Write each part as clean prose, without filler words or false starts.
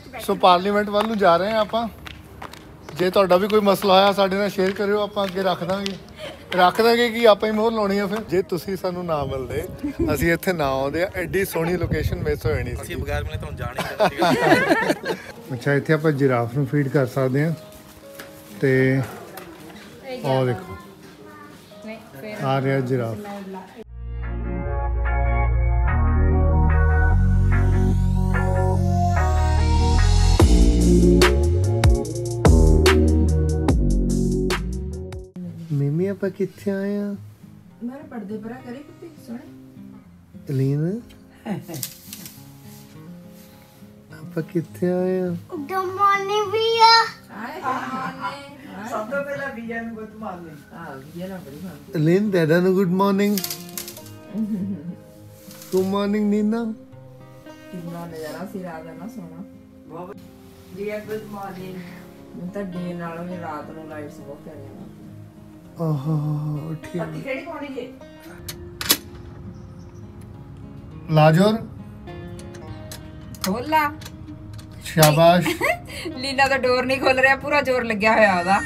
सो parliament वाल नूं जा रहे हैं आपां। जे तुहाडा भी कोई मसला होया साडे नाल शेयर करियो, आपां अगे रख ਦਾਂਗੇ कि आपां ही मोहर लाउणी है। फिर जे तुसीं सानूं ना मिलदे असीं इत्थे ना आउंदे, एडी सोहनी लोकेशन मिस हो जानी सी। ਅਸੀਂ ਬਗੈਰ ਮਿਲੇ ਤੁਹਾਨੂੰ ਜਾਣ ਹੀ ਕਰਦੀ। अच्छा इत्थे आपां जिराफ नूं फीड कर सकदे हां ते आ देखो आ रहा जिराफ। मिमी आप किथे आए हैं? मेरे पर्दे पर करे कुत्ते सोने लीन आप किथे आए हैं? गुड मॉर्निंग भैया। सब तो पहला भैया ने गुड मॉर्निंग। हां भैया ना बड़ी मानती लीन दादा नु good morning. Good morning Neena. कितना नजारा सी रात ना सोना भैया गुड मॉर्निंग। मैं तो डे नालों भी रात नु लाइट्स बहुत प्यारी है। ओहो ठीक पत्ती केड़ी पानी जे लाजोर खोला शाबाश। लीना तो डोर नहीं खोल रहा, पूरा जोर लग्या होया ओदा।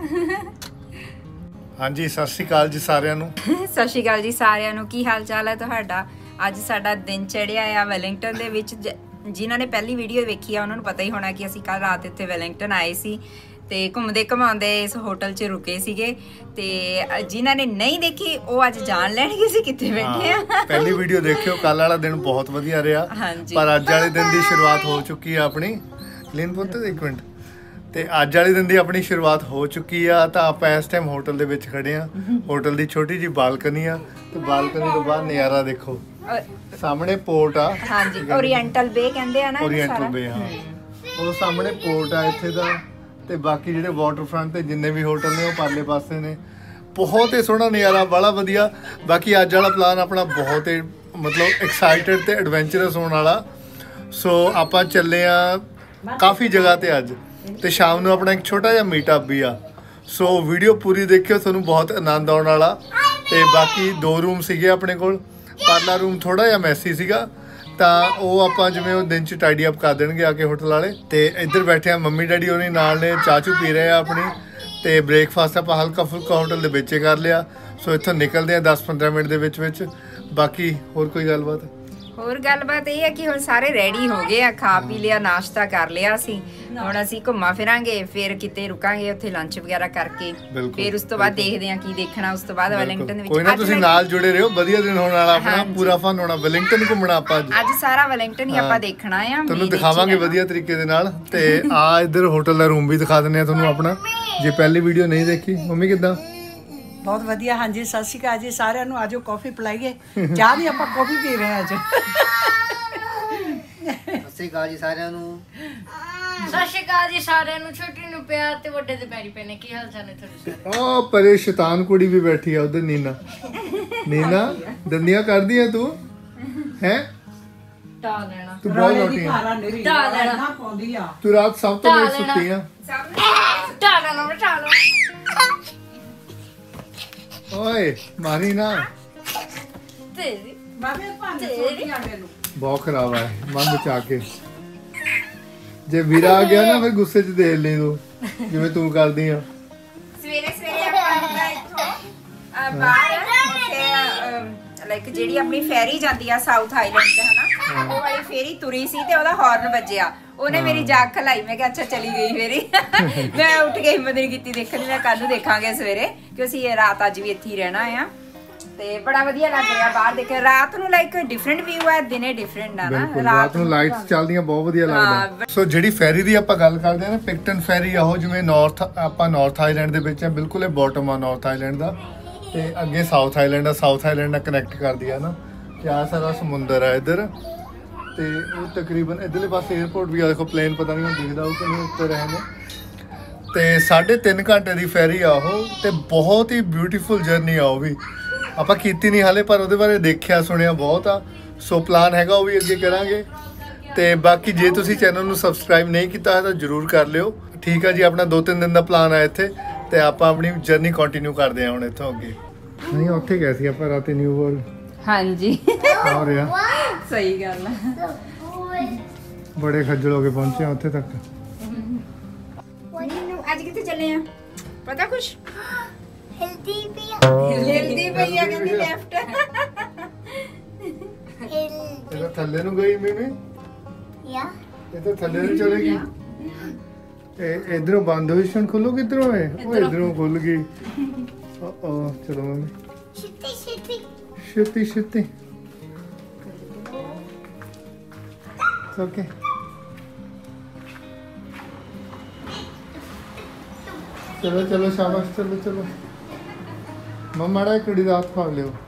हाँ जी सत श्री अकाल जी सारिਆਂ ਨੂੰ। ਸਤਿ ਸ਼੍ਰੀ ਅਕਾਲ ਜੀ ਸਾਰਿਆਂ ਨੂੰ। ਕੀ ਹਾਲ ਚਾਲ ਹੈ ਤੁਹਾਡਾ? ਅੱਜ ਸਾਡਾ ਦਿਨ ਚੜਿਆ ਆ ਵੈਲਿੰਗਟਨ ਦੇ ਵਿੱਚ। ਜਿਨ੍ਹਾਂ ਨੇ ਪਹਿਲੀ ਵੀਡੀਓ ਵੇਖੀ ਆ ਉਹਨਾਂ ਨੂੰ ਪਤਾ ਹੀ ਹੋਣਾ ਕਿ ਅਸੀਂ ਕੱਲ ਰਾਤ ਇੱਥੇ ਵੈਲਿੰਗਟਨ ਆਏ ਸੀ ਤੇ ਘੁੰਮਦੇ ਘਮਾਉਂਦੇ ਇਸ ਹੋਟਲ 'ਚ ਰੁਕੇ ਸੀਗੇ। ਤੇ ਜਿਨ੍ਹਾਂ ਨੇ ਨਹੀਂ ਦੇਖੀ ਉਹ ਅੱਜ ਜਾਣ ਲੈਣਗੇ ਅਸੀਂ ਕਿੱਥੇ ਬੈਠੇ ਆ। ਪਹਿਲੀ ਵੀਡੀਓ ਦੇਖਿਓ, ਕੱਲ ਵਾਲਾ ਦਿਨ ਬਹੁਤ ਵਧੀਆ ਰਿਹਾ। ਪਰ ਅੱਜ ਵਾਲੇ ਦਿਨ ਦੀ ਸ਼ੁਰੂਆਤ ਹੋ ਚੁੱਕੀ ਆ ਆਪਣੀ। ਲੀਨ ਪੁੱਤ ਇੱਕ ਮਿੰਟ। ਤੇ ਅੱਜ ਵਾਲੇ ਦਿਨ ਦੀ ਆਪਣੀ ਸ਼ੁਰੂਆਤ ਹੋ ਚੁੱਕੀ ਆ। ਤਾਂ ਆਪਾਂ ਇਸ ਟਾਈਮ ਹੋਟਲ ਦੇ ਵਿੱਚ ਖੜੇ ਆ। ਹੋਟਲ ਦੀ ਛੋਟੀ ਜੀ ਬਾਲਕਨੀ ਆ ਤੇ ਬਾਲਕਨੀ ਤੋਂ ਬਾਹਰ ਨਜ਼ਾਰਾ ਦੇਖੋ। ਸਾਹਮਣੇ ਪੋਰਟ ਆ। ਹਾਂਜੀ ਓਰੀਐਂਟਲ ਬੇ ਕਹਿੰਦੇ ਆ ਨਾ। ਓਰੀਐਂਟਲ ਬੇ ਹਾਂ। ਉਹ ਸਾਹਮਣੇ ਪੋਰਟ ਆ ਇੱਥੇ ਦਾ। ਤੇ ਬਾਕੀ ਜਿਹੜੇ ਵਾਟਰ ਫਰੰਟ ਤੇ ਜਿੰਨੇ ਵੀ ਹੋਟਲ ਨੇ ਉਹ ਪਰਲੇ ਪਾਸੇ ਨੇ। ਬਹੁਤ ਹੀ ਸੋਹਣਾ ਨਜ਼ਾਰਾ, ਬੜਾ ਵਧੀਆ। ਬਾਕੀ ਅੱਜ ਵਾਲਾ ਪਲਾਨ ਆਪਣਾ ਬਹੁਤ ਹੀ ਮਤਲਬ ਐਕਸਾਈਟਡ ਤੇ ਐਡਵੈਂਚਰਸ ਹੋਣ ਵਾਲਾ। ਸੋ ਆਪਾਂ ਚੱਲੇ ਆ ਕਾਫੀ ਜਗ੍ਹਾ ਤੇ ਅੱਜ, ਤੇ ਸ਼ਾਮ ਨੂੰ ਆਪਣਾ ਇੱਕ ਛੋਟਾ ਜਿਹਾ ਮੀਟਅਪ ਵੀ ਆ। ਸੋ ਵੀਡੀਓ ਪੂਰੀ ਦੇਖਿਓ, ਤੁਹਾਨੂੰ ਬਹੁਤ ਆਨੰਦ ਆਉਣ ਵਾਲਾ। ਤੇ ਬਾਕੀ 2 ਰੂਮ ਸੀਗੇ ਆਪਣੇ ਕੋਲ। ਪਰਲਾ ਰੂਮ ਥੋੜਾ ਜਿਹਾ ਮੈਸੀ ਸੀਗਾ ਤਾਂ ਉਹ ਆਪਾਂ ਜਿਵੇਂ ਉਹ ਦਿਨ 'ਚ ਟਾਈਡੀ ਅਪ ਕਰ ਦੇਣਗੇ ਆ ਕੇ ਹੋਟਲ ਵਾਲੇ। ਤੇ ਇੱਧਰ ਬੈਠੇ ਆ ਮੰਮੀ ਡੈਡੀ ਉਹਨੇ ਨਾਲ ਨੇ, ਚਾਚੂ ਪੀ ਰਹੇ ਆ ਆਪਣੀ। ਤੇ ਬ੍ਰੇਕਫਾਸਟ ਆਪਾਂ ਹਲਕਾ ਫੁਲਕਾ ਹੋਟਲ ਦੇ ਵਿੱਚ ਕਰ ਲਿਆ। ਸੋ ਇੱਥੋਂ ਨਿਕਲਦੇ ਆ 10-15 ਮਿੰਟ ਦੇ ਵਿੱਚ। ਬਾਕੀ ਹੋਰ ਕੋਈ ਗੱਲਬਾਤ? ਹੋਰ ਗੱਲਬਾਤ ਇਹ ਹੈ ਕਿ ਹੁਣ ਸਾਰੇ ਰੈਡੀ ਹੋ ਗਏ ਆ, ਖਾ ਪੀ ਲਿਆ, ਨਾਸ਼ਤਾ ਕਰ ਲਿਆ ਅਸੀਂ। ਹੁਣ ਅਸੀਂ ਘੁੰਮਾ ਫਿਰਾਂਗੇ, ਫਿਰ ਕਿਤੇ ਰੁਕਾਂਗੇ ਉੱਥੇ ਲੰਚ ਵਗੈਰਾ ਕਰਕੇ। ਫਿਰ ਉਸ ਤੋਂ ਬਾਅਦ ਦੇਖਦੇ ਆ ਕੀ ਦੇਖਣਾ। ਉਸ ਤੋਂ ਬਾਅਦ ਵੈਲਿੰਗਟਨ ਦੇ ਵਿੱਚ ਕੋਈ ਨਾ ਤੁਸੀਂ ਨਾਲ ਜੁੜੇ ਰਹੋ, ਵਧੀਆ ਦਿਨ ਹੋਣ ਵਾਲਾ ਆਪਣਾ, ਪੂਰਾ ਫਨ ਹੋਣਾ। ਵੈਲਿੰਗਟਨ ਘੁੰਮਣਾ ਆਪਾਂ ਅੱਜ ਸਾਰਾ ਵੈਲਿੰਗਟਨ ਹੀ ਆਪਾਂ ਦੇਖਣਾ ਆ। ਤੁਹਾਨੂੰ ਦਿਖਾਵਾਂਗੇ ਵਧੀਆ ਤਰੀਕੇ ਦੇ ਨਾਲ। ਤੇ ਆ ਇੱਧਰ ਹੋਟਲ ਦਾ ਰੂਮ ਵੀ ਦਿਖਾ ਦਿੰਦੇ ਆ ਤੁਹਾਨੂੰ ਆਪਣਾ, ਜੇ ਪਹਿਲੀ ਵੀਡੀਓ ਨਹੀਂ ਦੇਖੀ। ਮੰਮੀ ਕਿੱਦਾਂ? ਬਹੁਤ ਵਧੀਆ। ਹਾਂਜੀ ਸਤਿ ਸ਼੍ਰੀ ਅਕਾਲ ਜੀ ਸਾਰਿਆਂ ਨੂੰ। ਆਜੋ ਕਾਫੀ ਪਿਲਾਈਏ। ਚਾਹ ਨਹੀਂ, ਆਪਾਂ ਕਾਫੀ ਪੀ ਰਹੇ ਅੱਜ। ਸਤਿ ਸ਼੍ਰੀ ਅਕਾਲ ਜੀ ਸਾਰਿਆਂ ਨੂੰ। ਸਤਿ ਸ਼੍ਰੀ ਅਕਾਲ ਜੀ ਸਾਰਿਆਂ ਨੂੰ। ਛੋਟੀ ਨੂੰ ਪਿਆਰ ਤੇ ਵੱਡੇ ਦੇ ਪੈਰੀ ਪੈਣੇ। ਕੀ ਹਾਲ ਚਾਲ ਨੇ ਤੁਹਾਡੇ ਸਾਰੇ? ਓ ਪਰੇ ਸ਼ੈਤਾਨ ਕੁੜੀ ਵੀ ਬੈਠੀ ਆ ਉਧਰ। ਨੀਨਾ ਦੰਦੀਆਂ ਕਰਦੀ ਆ ਤੂੰ ਹੈ? ਢਾ ਲੈਣਾ ਤੂੰ ਬਹੁਤ ਲੋਟੀ ਆ। ਢਾ ਲੈਣਾ ਪਾਉਂਦੀ ਆ ਤੂੰ ਰਾਤ ਸਭ ਤੋਂ ਪਹਿਲਾਂ ਸੁੱਤੀ ਆ। ਢਾ ਲੈਣਾ ਬਿਠਾ ਲਓ। ਓਏ ਮਾਰੀ ਨਾ। ਤੇਰੀ ਬਾਬੇ ਭਾਂਡੇ ਸੋਟੀ ਆ ਮੈਨੂੰ। ਬਹੁਤ ਖਰਾਬ ਆ ਮਨ ਬਚਾ ਕੇ। ਜੇ ਵੀਰਾ ਆ ਗਿਆ ਨਾ ਫਿਰ ਗੁੱਸੇ 'ਚ ਦੇਖ ਲਈ ਤੂੰ, ਜਿਵੇਂ ਤੂੰ ਕਰਦੀ ਆ। ਸਵੇਰੇ ਆਪਾਂ ਇੱਥੋਂ ਬਾਹਰ ਉੱਥੇ ਲਾਈਕ ਜਿਹੜੀ ਆਪਣੀ ਫੈਰੀ ਜਾਂਦੀ ਆ ਸਾਊਥ ਆਈਲੈਂਡ ਤੇ ਹਨਾ, ਉਹ ਵਾਲੀ ਫੇਰੀ ਤੁਰੀ ਸੀ ਤੇ ਉਹਦਾ ਹਾਰਨ ਵੱਜਿਆ। ਉਹਨੇ ਮੇਰੀ ਜਾਗ ਖਲਾਈ। ਮੈਂ ਕਿਹਾ ਅੱਛਾ ਚਲੀ ਗਈ ਫੇਰੀ। ਮੈਂ ਉੱਠ ਕੇ ਹਿੰਮਤ ਨਹੀਂ ਕੀਤੀ ਦੇਖਣ ਦੀ। ਮੈਂ ਕੱਲ ਨੂੰ ਦੇਖਾਂਗੇ ਸਵੇਰੇ, ਕਿਉਂਕਿ ਅਸੀਂ ਇਹ ਰਾਤ ਅੱਜ ਵੀ ਇੱਥੇ ਹੀ ਰਹਿਣਾ ਆ। ਤੇ ਬੜਾ ਵਧੀਆ ਲੱਗ ਰਿਹਾ ਬਾਹਰ ਦੇਖ ਕੇ। ਰਾਤ ਨੂੰ ਲਾਈਕ ਡਿਫਰੈਂਟ ਵਿਊ ਹੈ, ਦਿਨੇ ਡਿਫਰੈਂਟ ਆ ਨਾ। ਰਾਤ ਨੂੰ ਲਾਈਟਸ ਚੱਲਦੀਆਂ ਬਹੁਤ ਵਧੀਆ ਲੱਗਦਾ। ਸੋ ਜਿਹੜੀ ਫੈਰੀ ਦੀ ਆਪਾਂ ਗੱਲ ਕਰਦੇ ਆ ਨਾ, ਪਿਕਟਨ ਫੈਰੀ ਆ ਉਹ, ਜਿਵੇਂ ਆਪਾਂ ਨਾਰਥ ਆਈਲੈਂਡ ਦੇ ਵਿੱਚ ਆ, ਬਿਲਕੁਲ ਇਹ ਬਾਟਮ ਆ ਨਾਰਥ ਆਈਲੈਂਡ ਦਾ। ਤੇ ਅੱਗੇ ਸਾਊਥ ਆਈਲੈਂਡ ਆ, ਸਾਊਥ ਆਈਲੈਂਡ ਨਾਲ ਕਨੈਕਟ ਕਰਦੀ ਆ ਨਾ। ਤੇ ਆ ਸਾਰਾ ਸਮੁੰਦਰ ਆ ਇੱਧਰ। ਤੇ ਉਹ ਤਕਰੀਬਨ ਇੱਧਰਲੇ ਪਾਸੇ 에어ਪੋਰਟ ਵੀ ਆ। ਦੇਖੋ ਪਲੇਨ ਪਤਾ ਨਹੀਂ ਹੁਣ ਦਿਖਦਾ ਉਹ ਕਿ ਨਹੀਂ ਉੱਤੇ ਰਹੇ ਨੇ। ਤੇ 3.5 ਘੰਟੇ ਦੀ ਫੈਰੀ ਆ ਉਹ। ਤੇ ਬਹੁਤ ਹੀ ਬਿਊਟੀਫੁਲ ਜਰਨੀ ਆ ਉਹ ਵੀ। ਆਪਾਂ ਕੀਤੀ ਨਹੀਂ ਹਾਲੇ, ਪਰ ਉਹਦੇ ਬਾਰੇ ਦੇਖਿਆ ਸੁਣਿਆ ਬਹੁਤ ਆ। ਸੋ ਪਲਾਨ ਹੈਗਾ ਉਹ ਵੀ ਅੱਗੇ ਕਰਾਂਗੇ। ਤੇ ਬਾਕੀ ਜੇ ਤੁਸੀਂ ਚੈਨਲ ਨੂੰ ਸਬਸਕ੍ਰਾਈਬ ਨਹੀਂ ਕੀਤਾ ਤਾਂ ਜ਼ਰੂਰ ਕਰ ਲਿਓ। ਠੀਕ ਆ ਜੀ, ਆਪਣਾ 2-3 ਦਿਨ ਦਾ ਪਲਾਨ ਆ ਇੱਥੇ। ਤੇ ਆਪਾਂ ਆਪਣੀ ਜਰਨੀ ਕੰਟੀਨਿਊ ਕਰਦੇ ਆ ਹੁਣ ਇੱਥੋਂ ਅੱਗੇ। ਨਹੀਂ ਉੱਥੇ ਗਏ ਸੀ ਆਪਾਂ ਰਾਤੀ ਨਿਊ ਵਰਲਡ। ਹਾਂਜੀ ਹੋ ਰਿਹਾ ਸਹੀ ਗੱਲ ਆ। ਬੜੇ ਖੱਜਲ ਹੋ ਕੇ ਪਹੁੰਚੇ ਆ ਉੱਥੇ ਤੱਕ। ਮੈਨੂੰ ਅੱਜ ਕਿੱਥੇ ਚੱਲੇ ਆ ਪਤਾ ਕੁਛ? हेल्दी भी ਹਿਲਦੀ ਪਈ ਆ ਕਹਿੰਦੀ ਲੈਫਟ। ਇਹਦਾ ਥੱਲੇ ਨੂੰ ਗਈ ਮਿਮੀ, या ਇਹ ਤਾਂ ਥੱਲੇ ਨੂੰ ਚਲੇਗੀ। ਇਹ ਇਧਰੋਂ ਬੰਦ ਹੋਈ ਸੀ, ਖੁੱਲੂ ਕਿਧਰੋਂ ਹੈ? ਉਹ ਇਧਰੋਂ ਖੁੱਲ ਗਈ। ਚਲੋ ਮੰਮੀ शिट्टी शिट्टी ਛੇਤੀ ਛੇਤੀ। ਓਕੇ ਚਲੋ ਚਲੋ ਸ਼ਾਬਾਸ਼, ਚਲੋ ਚਲੋ ਮਮਾ ੜਾ ਕੁੜੀ ਦਾ ਹੱਥ ਫੜ ਲਿਓ।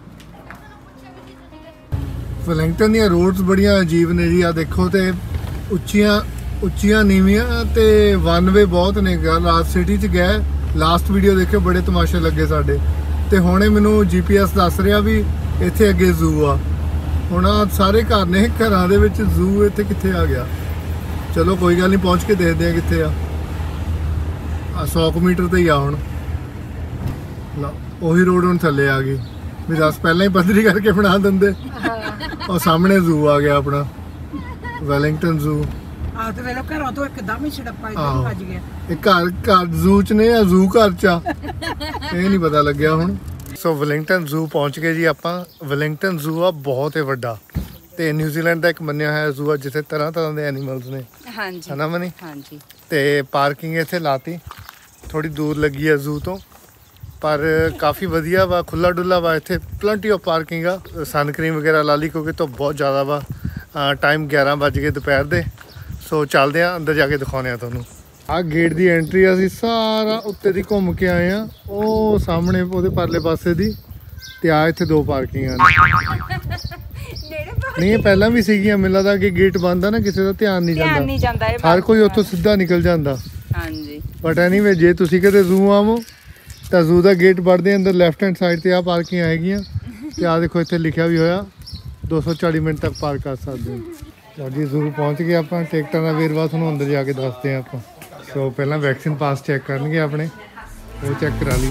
ਵੈਲਿੰਗਟਨ ਦੀਆਂ ਰੋਡਸ ਬੜੀਆਂ ਅਜੀਬ ਨੇ ਜੀ। ਆ ਦੇਖੋ ਤੇ ਉੱਚੀਆਂ ਨੀਵੀਆਂ ਤੇ ਵਨ ਵੇ ਬਹੁਤ ਨੇ। ਰਾਤ ਸਿਟੀ ਚ ਗਏ, ਲਾਸਟ ਵੀਡੀਓ ਦੇਖਿਓ, ਬੜੇ ਤਮਾਸ਼ੇ ਲੱਗੇ ਸਾਡੇ। ਤੇ ਹੁਣੇ ਮੈਨੂੰ GPS ਦੱਸ ਰਿਹਾ ਵੀ ਇੱਥੇ ਅੱਗੇ ਜ਼ੂ ਆ। ਹੁਣ ਆਹ ਸਾਰੇ ਘਰ ਨੇ, ਘਰਾਂ ਦੇ ਵਿੱਚ ਜ਼ੂ ਇੱਥੇ ਕਿੱਥੇ ਆ ਗਿਆ? ਚਲੋ ਕੋਈ ਗੱਲ ਨਹੀਂ, ਪਹੁੰਚ ਕੇ ਦੇਖਦੇ ਆ ਕਿੱਥੇ ਆ। 100 ਮੀਟਰ ਤੇ ਹੀ ਆ ਹੁਣ। ਲਓ ਉਹੀ ਰੋਡ ਹੁਣ ਥੱਲੇ ਆ ਗਈ ਵੀ ਦੱਸ, ਪਹਿਲਾਂ ਹੀ ਪੱਧਰੀ ਕਰਕੇ ਬਣਾ ਦਿੰਦੇ। ਉਹ ਸਾਹਮਣੇ ਜ਼ੂ ਆ ਗਿਆ ਆਪਣਾ, ਵੈਲਿੰਗਟਨ ਜ਼ੂ। ਆ ਤੇ ਵੇਲੋ ਘਰੋਂ ਤੋਂ ਇੱਕਦਮ ਹੀ ਛੜੱਪਾ ਇੱਧਰ ਵੱਜ ਗਿਆ। ਇਹ ਘਰ ਜ਼ੂ ਚ ਨੇ ਜਾਂ ਜ਼ੂ ਘਰ ਚ ਆ, ਇਹ ਨਹੀਂ ਪਤਾ ਲੱਗਿਆ ਹੁਣ। ਸੋ ਵੈਲਿੰਗਟਨ ਜ਼ੂ ਪਹੁੰਚ ਗਏ ਜੀ ਆਪਾਂ। ਵੈਲਿੰਗਟਨ ਜ਼ੂ ਆ ਬਹੁਤ ਹੀ ਵੱਡਾ, ਤੇ ਨਿਊਜ਼ੀਲੈਂਡ ਦਾ ਇੱਕ ਮੰਨਿਆ ਹੋਇਆ ਜ਼ੂ ਆ ਜਿੱਥੇ ਤਰ੍ਹਾਂ ਤਰ੍ਹਾਂ ਦੇ ਐਨੀਮਲਸ ਨੇ। ਹਾਂਜੀ ਹਨਾ ਮਨੀ? ਹਾਂਜੀ। ਤੇ ਪਾਰਕਿੰਗ ਇੱਥੇ ਲਾਤੀ, ਥੋੜੀ ਦੂਰ ਲੱਗੀ ਆ ਜ਼ੂ ਤੋਂ, ਪਰ ਕਾਫੀ ਵਧੀਆ ਵਾ, ਖੁੱਲਾ ਡੁੱਲਾ ਵਾ। ਇੱਥੇ ਪਲੰਟੀ ਆਫ ਪਾਰਕਿੰਗ ਆ। ਸਨ ਕਰੀਮ ਵਗੈਰਾ ਲਾ ਲਈ ਕਿਉਂਕਿ ਧੁੱਪ ਬਹੁਤ ਜ਼ਿਆਦਾ ਵਾ। ਟਾਈਮ 11 ਵੱਜ ਗਏ ਦੁਪਹਿਰ ਦੇ। ਸੋ ਚੱਲਦੇ ਆ ਅੰਦਰ, ਜਾ ਕੇ ਦਿਖਾਉਂਦੇ ਆ ਤੁਹਾਨੂੰ। ਆਹ ਗੇਟ ਦੀ ਐਂਟਰੀ ਅਸੀਂ ਸਾਰਾ ਉੱਤੇ ਦੀ ਘੁੰਮ ਕੇ ਆਏ ਆ, ਉਹ ਸਾਹਮਣੇ ਉਹਦੇ ਪਰਲੇ ਪਾਸੇ ਦੀ। ਤੇ ਆ ਇੱਥੇ 2 ਪਾਰਕਿੰਗਾਂ ਨੇ। ਨਹੀਂ ਇਹ ਪਹਿਲਾਂ ਵੀ ਸੀਗੀਆਂ, ਮੈਨੂੰ ਲੱਗਦਾ ਕਿ ਗੇਟ ਬੰਦ ਆ ਨਾ, ਕਿਸੇ ਦਾ ਧਿਆਨ ਨਹੀਂ ਜਾਂਦਾ, ਹਰ ਕੋਈ ਉੱਥੋਂ ਸਿੱਧਾ ਨਿਕਲ ਜਾਂਦਾ। ਹਾਂਜੀ। ਬਟ ਐਨੀਵੇ ਜੇ ਤੁਸੀਂ ਕਦੇ ਜ਼ੂ ਆਵੋ ਤਾਂ ਜ਼ੂ ਦਾ ਗੇਟ ਵੜਦੇ ਅੰਦਰ ਲੈਫਟ ਹੈਂਡ ਸਾਈਡ ਤੇ ਆ ਪਾਰਕਿੰਗ ਆਏਗੀਆਂ। ਤੇ ਆ ਦੇਖੋ ਇੱਥੇ ਲਿਖਿਆ ਵੀ ਹੋਇਆ 240 ਮਿੰਟ ਤੱਕ ਪਾਰਕ ਕਰ ਸਕਦੇ ਹੋ। ਚਲੋ ਜੀ ਜ਼ੂ ਪਹੁੰਚ ਗਏ ਆਪਾਂ। ਟਿਕਟਾਂ ਦਾ ਵੇਰਵਾ ਤੁਹਾਨੂੰ ਅੰਦਰ ਜਾ ਕੇ ਦੱਸਦੇ ਆ ਆਪਾਂ। ਸੋ ਪਹਿਲਾਂ ਵੈਕਸੀਨ ਪਾਸ ਚੈੱਕ ਕਰਨਗੇ ਆਪਣੇ, ਉਹ ਚੈੱਕ ਕਰਾ ਲਈ।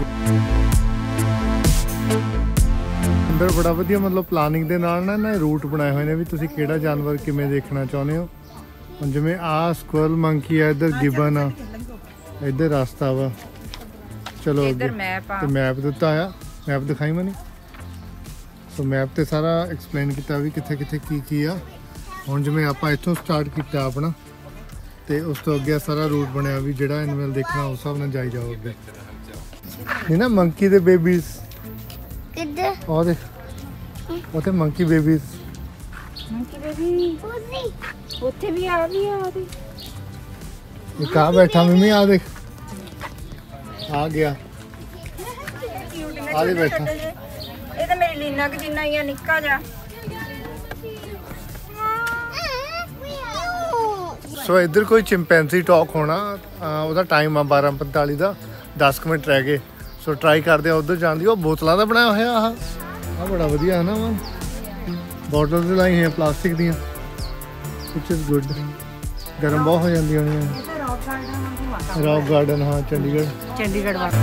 ਅੰਦਰ ਬੜਾ ਵਧੀਆ ਮਤਲਬ ਪਲਾਨਿੰਗ ਦੇ ਨਾਲ ਨਾ ਰੂਟ ਬਣਾਏ ਹੋਏ ਨੇ ਵੀ ਤੁਸੀਂ ਕਿਹੜਾ ਜਾਨਵਰ ਕਿਵੇਂ ਦੇਖਣਾ ਚਾਹੁੰਦੇ ਹੋ। ਹੁਣ ਜਿਵੇਂ ਆਹ ਸਕੁਅਰਲ ਮੰਕੀ ਆ, ਇੱਧਰ ਗਿਬਨ ਆ, ਇੱਧਰ ਰਸਤਾ ਵਾ। ਚਲੋ ਅੱਗੇ ਤੇ ਮੈਪ ਦਿੱਤਾ ਆ, ਮੈਪ ਦਿਖਾਈ ਮਨੀ। ਸੋ ਮੈਪ ਤੇ ਸਾਰਾ ਐਕਸਪਲੇਨ ਕੀਤਾ ਵੀ ਕਿੱਥੇ ਕਿੱਥੇ ਕੀ ਆ। ਹੁਣ ਜਿਵੇਂ ਆਪਾਂ ਇੱਥੋਂ ਸਟਾਰਟ ਕੀਤਾ ਆਪਣਾ, ਤੇ ਉਸ ਤੋਂ ਅੱਗੇ ਸਾਰਾ ਰੂਟ ਬਣਿਆ ਵੀ ਜਿਹੜਾ ਐਨੀਮਲ ਦੇਖਣਾ ਉਸ ਹਿਸਾਬ ਨਾਲ ਜਾਈ ਜਾਓ ਅੱਗੇ। ਨਹੀਂ ਨਾ ਮੰਕੀ ਦੇ ਬੇਬੀਜ਼ किधर ਉਹ ਦੇਖ ਉੱਥੇ ਮੰਕੀ ਬੇਬੀਜ਼। ਮੰਕੀ ਬੇਬੀ ਉੱਥੇ ਵੀ ਆ ਵੀ ਆ ਉਹਦੀ। ਇਹ ਕਾ ਬੈਠਾ ਮੰਮੀ, ਆ ਦੇਖ ਆ ਗਿਆ, ਆ ਦੇ ਬੈਠਾ। ਇਹ ਤਾਂ ਮੇਰੀ ਲੀਨਾ ਕਿ ਜਿੰਨਾ ਹੀ ਆ, ਨਿੱਕਾ ਜਿਹਾ। ਸੋ ਇੱਧਰ ਕੋਈ ਚਿੰਪੈਂਜ਼ੀ ਟਾਕ ਹੋਣਾ, ਉਹਦਾ ਟਾਈਮ ਆ 12:45 ਦਾ, 10 ਮਿੰਟ ਰਹਿ ਗਏ। ਸੋ ਟਰਾਈ ਕਰਦੇ ਆ ਉੱਧਰ ਜਾਣ ਦੀ। ਉਹ ਬੋਤਲਾਂ ਦਾ ਬਣਾਇਆ ਹੋਇਆ ਆਹ ਬੜਾ ਵਧੀਆ ਹੈ ਨਾ ਵਾ। ਬੋਟਲਸ ਲਾਈ ਹੋਈਆਂ ਪਲਾਸਟਿਕ ਦੀਆਂ, ਵਿਚ ਇਜ਼ ਗੁੱਡ। ਗਰਮ ਬਹੁਤ ਹੋ ਜਾਂਦੀਆਂ ਹੋਣੀਆਂ। ਰੌਕ ਗਾਰਡਨ, ਹਾਂ ਚੰਡੀਗੜ੍ਹ ਵਾ।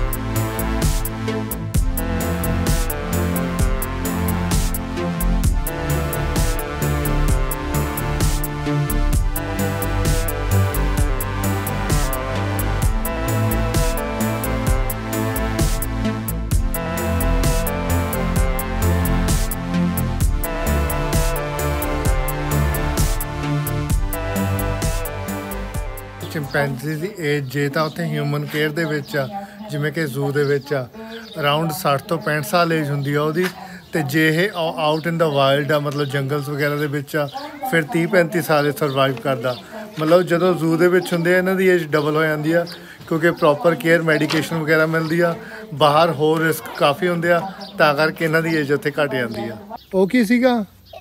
ਚਿੰਪੈਂਜ਼ੀ ਦੀ ਏਜ ਜੇ ਤਾਂ ਉੱਥੇ ਹਿਊਮਨ ਕੇਅਰ ਦੇ ਵਿੱਚ ਆ, ਜਿਵੇਂ ਕਿ ਜ਼ੂ ਦੇ ਵਿੱਚ ਆ, ਅਰਾਊਂਡ 60 ਤੋਂ 65 ਸਾਲ ਏਜ ਹੁੰਦੀ ਆ ਉਹਦੀ। ਤੇ ਜੇ ਇਹ ਆਊਟ ਇਨ ਦਾ ਵਾਈਲਡ ਆ, ਮਤਲਬ ਜੰਗਲਸ ਵਗੈਰਾ ਦੇ ਵਿੱਚ ਆ, ਫਿਰ 30-35 ਸਾਲ ਇਹ ਸਰਵਾਈਵ ਕਰਦਾ। ਮਤਲਬ ਜਦੋਂ ਜ਼ੂ ਦੇ ਵਿੱਚ ਹੁੰਦੇ ਆ ਇਹਨਾਂ ਦੀ ਏਜ ਡਬਲ ਹੋ ਜਾਂਦੀ ਆ, ਕਿਉਂਕਿ ਪ੍ਰੋਪਰ ਕੇਅਰ ਮੈਡੀਕੇਸ਼ਨ ਵਗੈਰਾ ਮਿਲਦੀ ਆ। ਬਾਹਰ ਹੋਰ ਰਿਸਕ ਕਾਫੀ ਹੁੰਦੇ ਆ, ਤਾਂ ਕਰਕੇ ਇਹਨਾਂ ਦੀ ਏਜ ਉੱਥੇ ਘਟ ਜਾਂਦੀ ਆ। ਉਹ ਕੀ ਸੀਗਾ?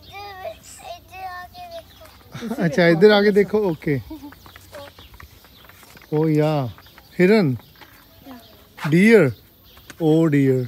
इधर आके देखो। ਅੱਛਾ ਇੱਧਰ ਆ ਕੇ ਦੇਖੋ। ਓਕੇ ओ या हिरन, डियर, ओ डियर,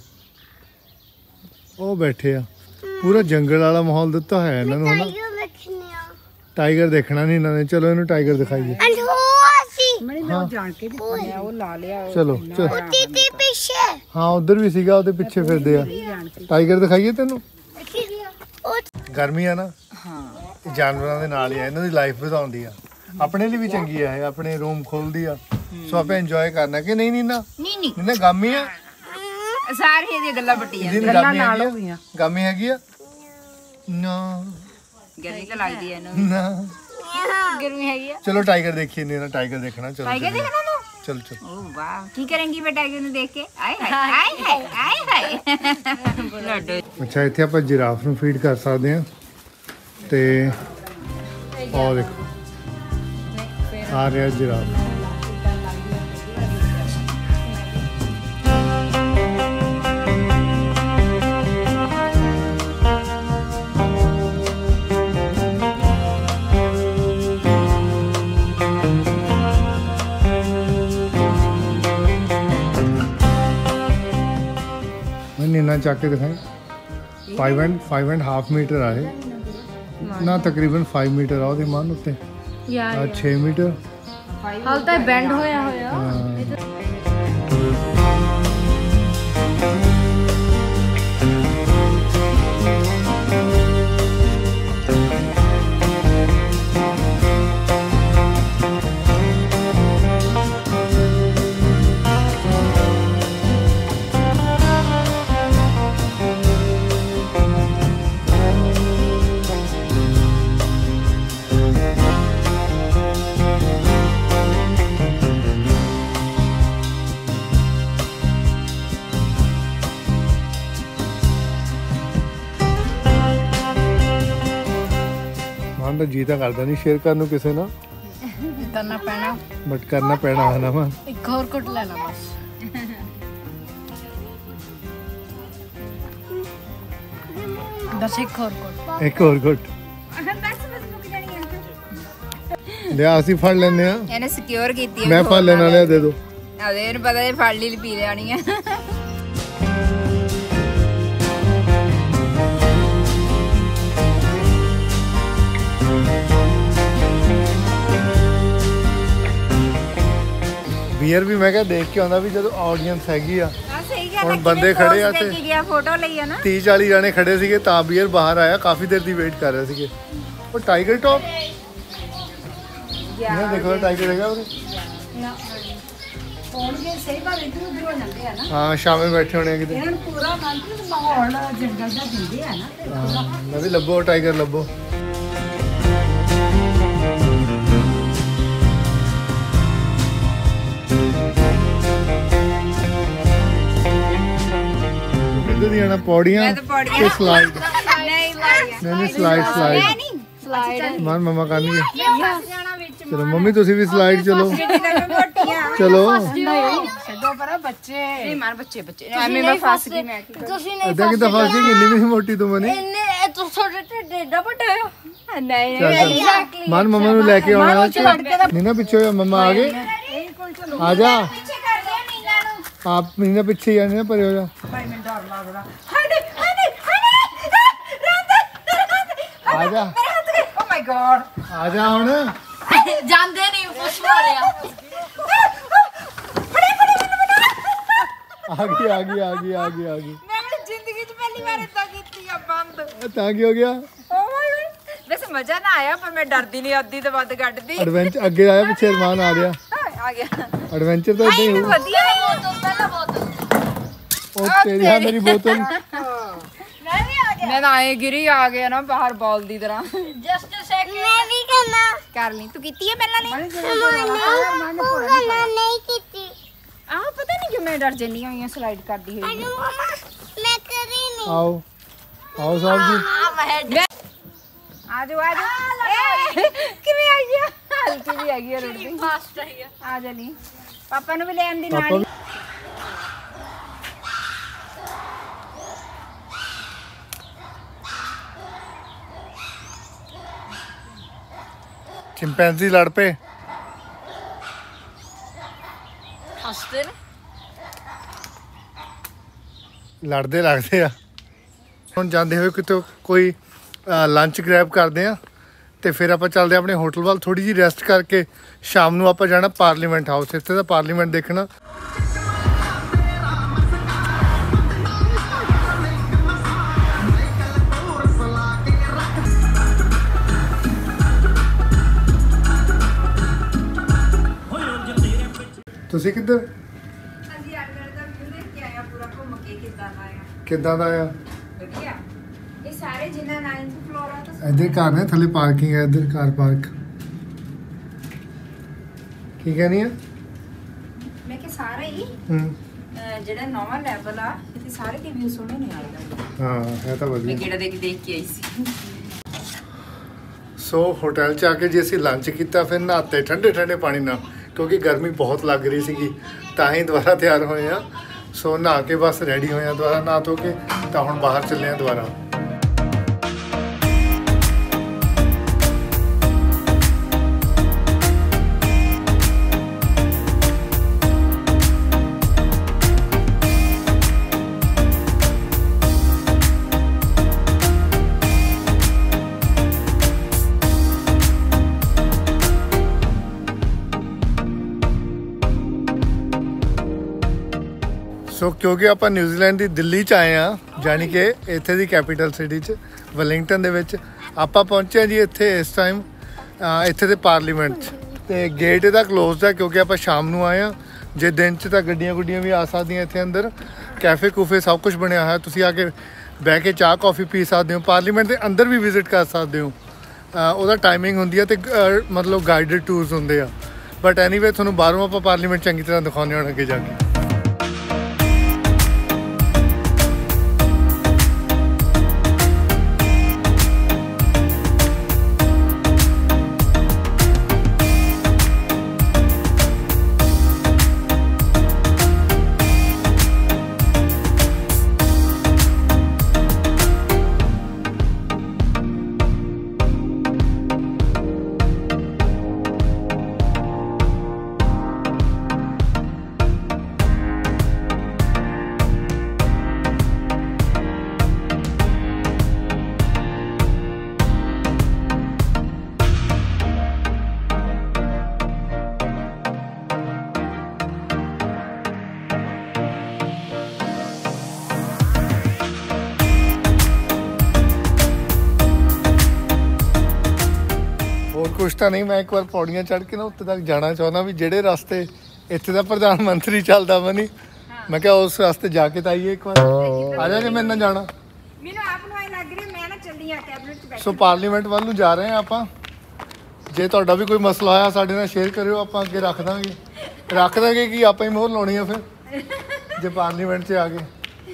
ਉਹ ਬੈਠੇ ਆ। ਪੂਰਾ ਜੰਗਲ ਵਾਲਾ ਮਾਹੌਲ ਦਿੱਤਾ ਹੋਇਆ ਇਹਨਾਂ ਨੂੰ ਹਨਾ। ਟਾਈਗਰ ਦੇਖਣਾ ਨਹੀਂ ਇਹਨਾਂ ਨੇ। ਚਲੋ ਇਹਨੂੰ ਟਾਈਗਰ ਦਿਖਾਈਏ। ਮੈਂ ਉਹ ਜਾਣ ਕੇ ਵੀ ਉਹ ਲਾ ਲਿਆ। ਚਲੋ पीछे ਹਾਂ ਉਧਰ ਵੀ ਸੀਗਾ, ਉਹਦੇ ਪਿੱਛੇ ਫਿਰਦੇ ਆ। ਟਾਈਗਰ ਦਿਖਾਈਏ ਤੈਨੂੰ। ਗਰਮੀ ਆ ਨਾ, ਹਾਂ ਜਾਨਵਰਾਂ ਦੇ ਨਾਲ ਹੀ ਆ, ਇਹਨਾਂ ਦੀ ਲਾਈਫ ਵਧਾਉਂਦੀ ਆ, ਆਪਣੇ ਲਈ ਵੀ ਚੰਗੀ ਆ ਇਹ, ਆਪਣੇ ਰੂਮ ਖੋਲਦੀ ਆ। ਸੋ ਆਪਾਂ ਇੰਜੋਏ ਕਰਨਾ ਕਿ ਨਹੀਂ ਨੀਨਾ? ਨਹੀਂ ਨੀਨਾ ਗਾਮੀ ਆ, ਸਾਰੀਆਂ ਦੀਆਂ ਗੱਲਾਂ ਵੱਟੀਆਂ ਗੱਲਾਂ ਨਾਲ ਹੋ ਗਈਆਂ। ਗਾਮੀ ਹੈਗੀ ਆ ਨਾ? ਗਰਮੀ ਤਾਂ ਲੱਗਦੀ ਐ ਇਹਨੂੰ। ਨਾ ਗਰਮੀ ਹੈਗੀ ਆ। ਚਲੋ ਟਾਈਗਰ ਦੇਖੀਏ, ਨੀਨਾ ਟਾਈਗਰ ਦੇਖਣਾ। ਚਲੋ ਟਾਈਗਰ ਦੇਖਣਾ ਤੂੰ? ਚਲ ਓ ਵਾਹ, ਕੀ ਕਰਾਂਗੀ ਮੈਂ ਟਾਈਗਰ ਨੂੰ ਦੇਖ ਕੇ? ਆਏ ਹਾਏ ਆਏ ਹਾਏ ਆਏ ਹਾਏ ਲੱਡੂ। ਅੱਛਾ, ਇੱਥੇ ਆਪਾਂ ਜਿਰਾਫ ਨੂੰ ਫੀਡ ਕਰ ਸਕਦੇ ਹਾਂ ਤੇ ਉਹ ਦੇਖੋ ਆ ਰਿਹਾ ਜਿਰਾਫ। नीना ਚੱਕ ਕੇ ਦਿਖਾਈ। 5.5 ਮੀਟਰ ਆ ਇਹ ਨਾ, ਤਕਰੀਬਨ 5 ਮੀਟਰ ਆ ਉਹਦੀ ਮਾਨ ਉੱਤੇ। ਯਾਰ 6 ਮੀਟਰ ਹਾਲ ਤਾਂ ਬੈਂਡ ਹੋਇਆ ਹੋਇਆ। ਦਾ ਜੀ ਤਾਂ ਕਰਦਾ ਨਹੀਂ ਸ਼ੇਅਰ ਕਰਨ ਨੂੰ ਕਿਸੇ ਨਾਲ, ਕਰਨਾ ਪੈਣਾ, ਬਟ ਕਰਨਾ ਪੈਣਾ ਹੈ ਨਾ। ਇੱਕ ਹੋਰ ਕੁੱਟ ਲੈਣਾ ਬਸ। ਬਸ ਇੱਕ ਹੋਰ ਕੁੱਟ। ਇੱਕ ਹੋਰ ਗੁੱਟ ਲਿਆ, ਅਸੀਂ ਫੜ ਲੈਨੇ ਆ। ਇਹਨੇ ਸਿਕਿਉਰ ਕੀਤੀ ਮੈਂ ਫੜ ਲੈਣ ਵਾਲਿਆ, ਦੇ ਦੋ। ਆਦੇ ਇਹਨੂੰ ਪਤਾ ਇਹ ਫੜ ਲਈ ਪੀ ਲੈਣੀ ਆ। ਬੀਅਰ ਵੀ ਮੈਂ ਕਿਹਾ ਦੇਖ ਕੇ ਆਉਂਦਾ ਵੀ ਜਦੋਂ ਆਡੀਅנס ਹੈਗੀ ਆ। ਸਹੀ ਗੱਲ ਹੁਣ ਬੰਦੇ ਖੜੇ ਆ ਤੇ ਗਿਆ ਫੋਟੋ ਲਈ ਆ ਨਾ, 30-40 ਜਾਣੇ ਖੜੇ ਸੀਗੇ ਤਾਂ ਬੀਅਰ ਬਾਹਰ ਆਇਆ, ਕਾਫੀ ਦੇਰ ਦੀ ਵੇਟ ਕਰ ਰਹੇ ਸੀਗੇ। ਉਹ ਟਾਈਗਰ ਟੌਪ ਇਹ ਦੇਖੋ, ਟਾਈਗਰ ਹੈਗਾ ਉਹਦੇ। ਹੋਣਗੇ ਸਹੀ ਵਾਰ ਇਧਰ ਉਧਰ ਹੋ ਜਾਂਦੇ ਆ ਨਾ। ਹਾਂ, ਸ਼ਾਮੇ ਬੈਠੇ ਹੋਣੇ ਆ ਕਿਤੇ। ਇਹਨਾਂ ਨੂੰ ਪੂਰਾ ਮੰਨ ਮਾਹੌਲ ਜੰਗਲ ਦਾ ਦਿੰਦੇ ਆ ਨਾ ਤੇ ਪੂਰਾ। ਮੈਂ ਵੀ ਲੱਭੋ ਟਾਈਗਰ ਲੱਭੋ। ਕਿੱਧਰ ਦੀ ਆਣਾ? ਪੌੜੀਆਂ ਤੇ ਸਲਾਈਡ। ਨਹੀਂ ਸਲਾਈਡ ਮਨ ਮਮਾ ਕਰਨਗੇ। ਚਲੋ ਮੰਮੀ ਤੁਸੀਂ ਵੀ ਸਲਾਈਡ ਚਲੋ। ਚਲੋ ਛੱਡੋ ਪਰ ਬੱਚੇ ਨਹੀਂ ਮਾਰ ਬੱਚੇ ਐਵੇਂ ਮੈਂ ਫਸ ਗਈ। ਮੈਂ ਕੀ ਤੁਸੀਂ ਨਹੀਂ ਇਦਾਂ ਕਿਦਾਂ ਫਸ ਗਈ? ਕਿੰਨੀ ਵੀ ਮੋਟੀ ਤੂੰ ਮਨੀ। ਇੰਨੇ ਤੂੰ ਛੋਟੇ ਢਿੱਡ ਏਡਾ ਵੱਡਾ ਆ। ਨਹੀਂ ਮਨ ਮਮਾ ਨੂੰ ਲੈ ਕੇ ਆਉਣਾ। ਨਹੀਂ ਨਾ ਪਿੱਛੇ ਹੋਇਆ, ਮਮਾ ਆ ਗਏ। ਆ ਜਾ ਪਿੱਛੇ ਕਰ ਦਿਆ ਨੀਨਾ ਨੂੰ। ਆਪ ਨੀਨਾ ਪਿੱਛੇ ਜਾਣੇ ਨਾ, ਪਰੇ ਹੋ ਜਾ। ਭਾਈ ਮੈਨੂੰ ਡਰ ਲੱਗਦਾ। ਆ ਜਾ ਓ ਮਾਈ ਗॉड, ਆ ਜਾ ਹੁਣ। ਜਾਂਦੇ ਨਹੀਂ ਪੁੱਛ ਮਾਰਿਆ। ਆ ਗਈ ਆ ਗਈ ਆ ਗਈ ਆ ਗਈ ਆ ਗਈ। ਮੈਂ ਆਪਣੀ ਜ਼ਿੰਦਗੀ 'ਚ ਪਹਿਲੀ ਵਾਰ ਇਦਾਂ ਕੀਤੀ ਆ ਬੰਦ। ਤਾਂ ਕੀ ਹੋ ਗਿਆ? ਓ ਮਾਈ ਗॉड, ਵੈਸੇ ਮਜ਼ਾ ਨਾ ਆਇਆ ਪਰ ਮੈਂ ਡਰਦੀ ਨਹੀਂ, ਅੱਧੀ ਤੋਂ ਵੱਧ ਕੱਢਦੀ। ਐਡਵੈਂਚਰ ਅੱਗੇ ਆਇਆ, ਪਿੱਛੇ ਅਰਮਾਨ ਆ ਰਿਹਾ। ਆ ਗਿਆ ਐਡਵੈਂਚਰ ਤਾਂ ਇਦਾਂ ਹੀ ਹੋਊ। ਵਧੀਆ ਪਹਿਲਾਂ ਬਹੁਤ ਉਹ ਤੇਰੀ ਆ ਮੇਰੀ ਬੋਤਲ। ਮੈਂ ਵੀ ਆ ਗਿਆ। ਮੈਂ ਤਾਂ ਆਏ ਗਿਰੀ ਆ ਗਿਆ ਨਾ ਬਾਹਰ ਬਾਲ ਦੀ ਤਰ੍ਹਾਂ। Just a second. ਮੈਂ ਵੀ ਕਰਨਾ। ਕਰ ਲਈ ਤੂੰ ਕੀਤੀ ਹੈ ਪਹਿਲਾਂ ਨਹੀਂ? ਮੈਂ ਨਹੀਂ ਕੀਤੀ। ਆਹ ਪਤਾ ਨਹੀਂ ਕਿਉਂ ਮੈਂ ਡਰ ਜੰਨੀ ਹੋਈਆਂ ਸਲਾਈਡ ਕਰਦੀ ਹੋਈ। ਅਨੂ ਮਮਾ ਮੈਂ ਕਰੀ ਨਹੀਂ। ਆਓ ਆਓ ਸਾਹਿਬ ਜੀ। ਆ ਜਾਓ ਆ ਜਾਓ। ਕਿਵੇਂ ਆ ਗਿਆ? ਹਲਕੀ ਵੀ ਹੈਗੀ ਰੁੜਦੀ। ਫਾਸਟ ਆਈ ਆ ਜਾ ਨਹੀਂ, ਪਾਪਾ ਨੂੰ ਵੀ ਲੈ ਆਂਦੀ ਨਾਲ ਪਾਪਾ ਹੀ। ਚਿੰਪੈਂਜ਼ੀ ਲੜ ਪਏ। ਹੱਸਦੇ ਨੇ। ਲੜਦੇ ਲੱਗਦੇ ਆ। ਹੁਣ ਜਾਂਦੇ ਹੋਏ ਕਿਤੇ ਕੋਈ ਲੰਚ ਗ੍ਰੈਬ ਕਰਦੇ ਆ ਤੇ ਫਿਰ ਆਪਾਂ ਚੱਲਦੇ ਆਪਣੇ ਹੋਟਲ ਵੱਲ, ਥੋੜੀ ਜਿਹੀ ਰੈਸਟ ਕਰਕੇ ਸ਼ਾਮ ਨੂੰ ਆਪਾਂ ਜਾਣਾ ਪਾਰਲੀਮੈਂਟ ਹਾਊਸ। ਇੱਥੇ ਦਾ ਪਾਰਲੀਮੈਂਟ ਦੇਖਣਾ। ਤੁਸੀਂ ਕਿੱਧਰ ਅਸੀਂ ਆਗਰ ਦਾ ਵਿਊ ਦੇਖ ਕੇ ਆਇਆ ਪੂਰਾ ਘੁੰਮ ਕੇ ਕਿੱਦਾਂ ਦਾ ਆ ਕਿੱਦਾਂ ਦਾ ਆ ਵਧੀਆ ਇਹ ਸਾਰੇ ਜਿੰਨਾ 9th ਫਲੋਰ ਆ ਤਾਂ ਇੱਧਰ ਘਰ ਨੇ ਥੱਲੇ ਪਾਰਕਿੰਗ ਹੈ ਇੱਧਰ ਕਾਰ ਪਾਰਕ ਕੀ ਕਹਿਣੀ ਆ ਮੈਂ ਕਿ ਸਾਰਾ ਹੀ ਹੂੰ ਜਿਹੜਾ ਨਵਾਂ ਲੈਵਲ ਆ ਇੱਥੇ ਸਾਰੇ ਦੇ ਵਿਊ ਸੋਹਣੇ ਨੇ ਆਉਂਦੇ ਹਾਂ ਇਹ ਤਾਂ ਮੈਂ ਵਧੀਆ ਕਿਹੜਾ ਦੇਖ ਕੇ ਆਈ ਸੀ ਸੋ ਹੋਟਲ 'ਚ ਆ ਕੇ ਜੇ ਅਸੀਂ ਲੰਚ ਕੀਤਾ ਫਿਰ ਨਹਾਤੇ ਠੰਡੇ ਠੰਡੇ ਪਾਣੀ ਨਾਲ ਕਿਉਂਕਿ ਗਰਮੀ ਬਹੁਤ ਲੱਗ ਰਹੀ ਸੀਗੀ ਤਾਂ ਹੀ ਦੁਬਾਰਾ ਤਿਆਰ ਹੋਏ ਆ ਸੋ ਨਹਾ ਕੇ ਬਸ ਰੈਡੀ ਹੋਏ ਆ ਦੁਬਾਰਾ ਨਹਾ ਧੋ ਕੇ ਤਾਂ ਹੁਣ ਬਾਹਰ ਚੱਲੇ ਆ ਦੁਬਾਰਾ ਸੋ ਕਿਉਂਕਿ ਆਪਾਂ ਨਿਊਜ਼ੀਲੈਂਡ ਦੀ ਦਿੱਲੀ 'ਚ ਆਏ ਆ ਯਾਨੀ ਕਿ ਇੱਥੇ ਦੀ ਕੈਪੀਟਲ ਸਿਟੀ 'ਚ ਵੈਲਿੰਗਟਨ ਦੇ ਵਿੱਚ ਆਪਾਂ ਪਹੁੰਚੇ ਹਾਂ ਜੀ ਇੱਥੇ ਇਸ ਟਾਈਮ ਇੱਥੇ ਦੇ ਪਾਰਲੀਮੈਂਟ 'ਚ ਤੇ ਗੇਟ ਇਹਦਾ ਕਲੋਜ਼ਡ ਹੈ ਕਿਉਂਕਿ ਆਪਾਂ ਸ਼ਾਮ ਨੂੰ ਆਏ ਆ ਜੇ ਦਿਨ 'ਚ ਤਾਂ ਗੱਡੀਆਂ ਗੁੱਡੀਆਂ ਵੀ ਆ ਸਕਦੀਆਂ ਇੱਥੇ ਅੰਦਰ ਕੈਫੇ ਕੂਫੇ ਸਭ ਕੁਝ ਬਣਿਆ ਹੋਇਆ ਤੁਸੀਂ ਆ ਕੇ ਬਹਿ ਕੇ ਚਾਹ ਕੌਫੀ ਪੀ ਸਕਦੇ ਹੋ ਪਾਰਲੀਮੈਂਟ ਦੇ ਅੰਦਰ ਵੀ ਵਿਜ਼ਿਟ ਕਰ ਸਕਦੇ ਹੋ ਉਹਦਾ ਟਾਈਮਿੰਗ ਹੁੰਦੀ ਹੈ ਤੇ ਮਤਲਬ ਗਾਈਡਡ ਟੂਰਸ ਹੁੰਦੇ ਆ ਬਟ ਐਨੀਵੇ ਤੁਹਾਨੂੰ ਬਾਹਰੋਂ ਆਪਾਂ ਪਾਰਲੀਮੈਂਟ ਚੰਗੀ ਤਰ੍ਹਾਂ ਦਿਖਾਉਂਦੇ ਹਾਂ ਅੱਗੇ ਜਾ ਕੇ ਕੁਛ ਤਾਂ ਨਹੀਂ ਮੈਂ ਇੱਕ ਵਾਰ ਪੌੜੀਆਂ ਚੜ੍ਹ ਕੇ ਨਾ ਉੱਤੇ ਤੱਕ ਜਾਣਾ ਚਾਹੁੰਦਾ ਵੀ ਜਿਹੜੇ ਰਸਤੇ ਇੱਥੇ ਦਾ ਪ੍ਰਧਾਨ ਮੰਤਰੀ ਚੱਲਦਾ ਵਾ ਨਹੀਂ ਮੈਂ ਕਿਹਾ ਉਸ ਰਸਤੇ ਜਾ ਕੇ ਤਾਂ ਆਈਏ ਇੱਕ ਵਾਰ ਆ ਜਾ ਜੇ ਮੇਰੇ ਨਾਲ ਜਾਣਾ ਮੈਨੂੰ ਆਪ ਨੂੰ ਐ ਲੱਗ ਰਿਹਾ ਮੈਂ ਨਾ ਚੱਲੀ ਆ ਕੈਬਨਿਟ 'ਚ ਬੈਠੀ ਸੋ ਪਾਰਲੀਮੈਂਟ ਵੱਲ ਨੂੰ ਜਾ ਰਹੇ ਆ ਆਪਾਂ ਜੇ ਤੁਹਾਡਾ ਵੀ ਕੋਈ ਮਸਲਾ ਹੋਇਆ ਸਾਡੇ ਨਾਲ ਸ਼ੇਅਰ ਕਰਿਓ ਆਪਾਂ ਅੱਗੇ ਰੱਖ ਦਾਂਗੇ ਕਿ ਆਪਾਂ ਹੀ ਮੋਹਰ ਲਾਉਣੀ ਆ ਫਿਰ ਜੇ ਪਾਰਲੀਮੈਂਟ 'ਚ ਆ ਗਏ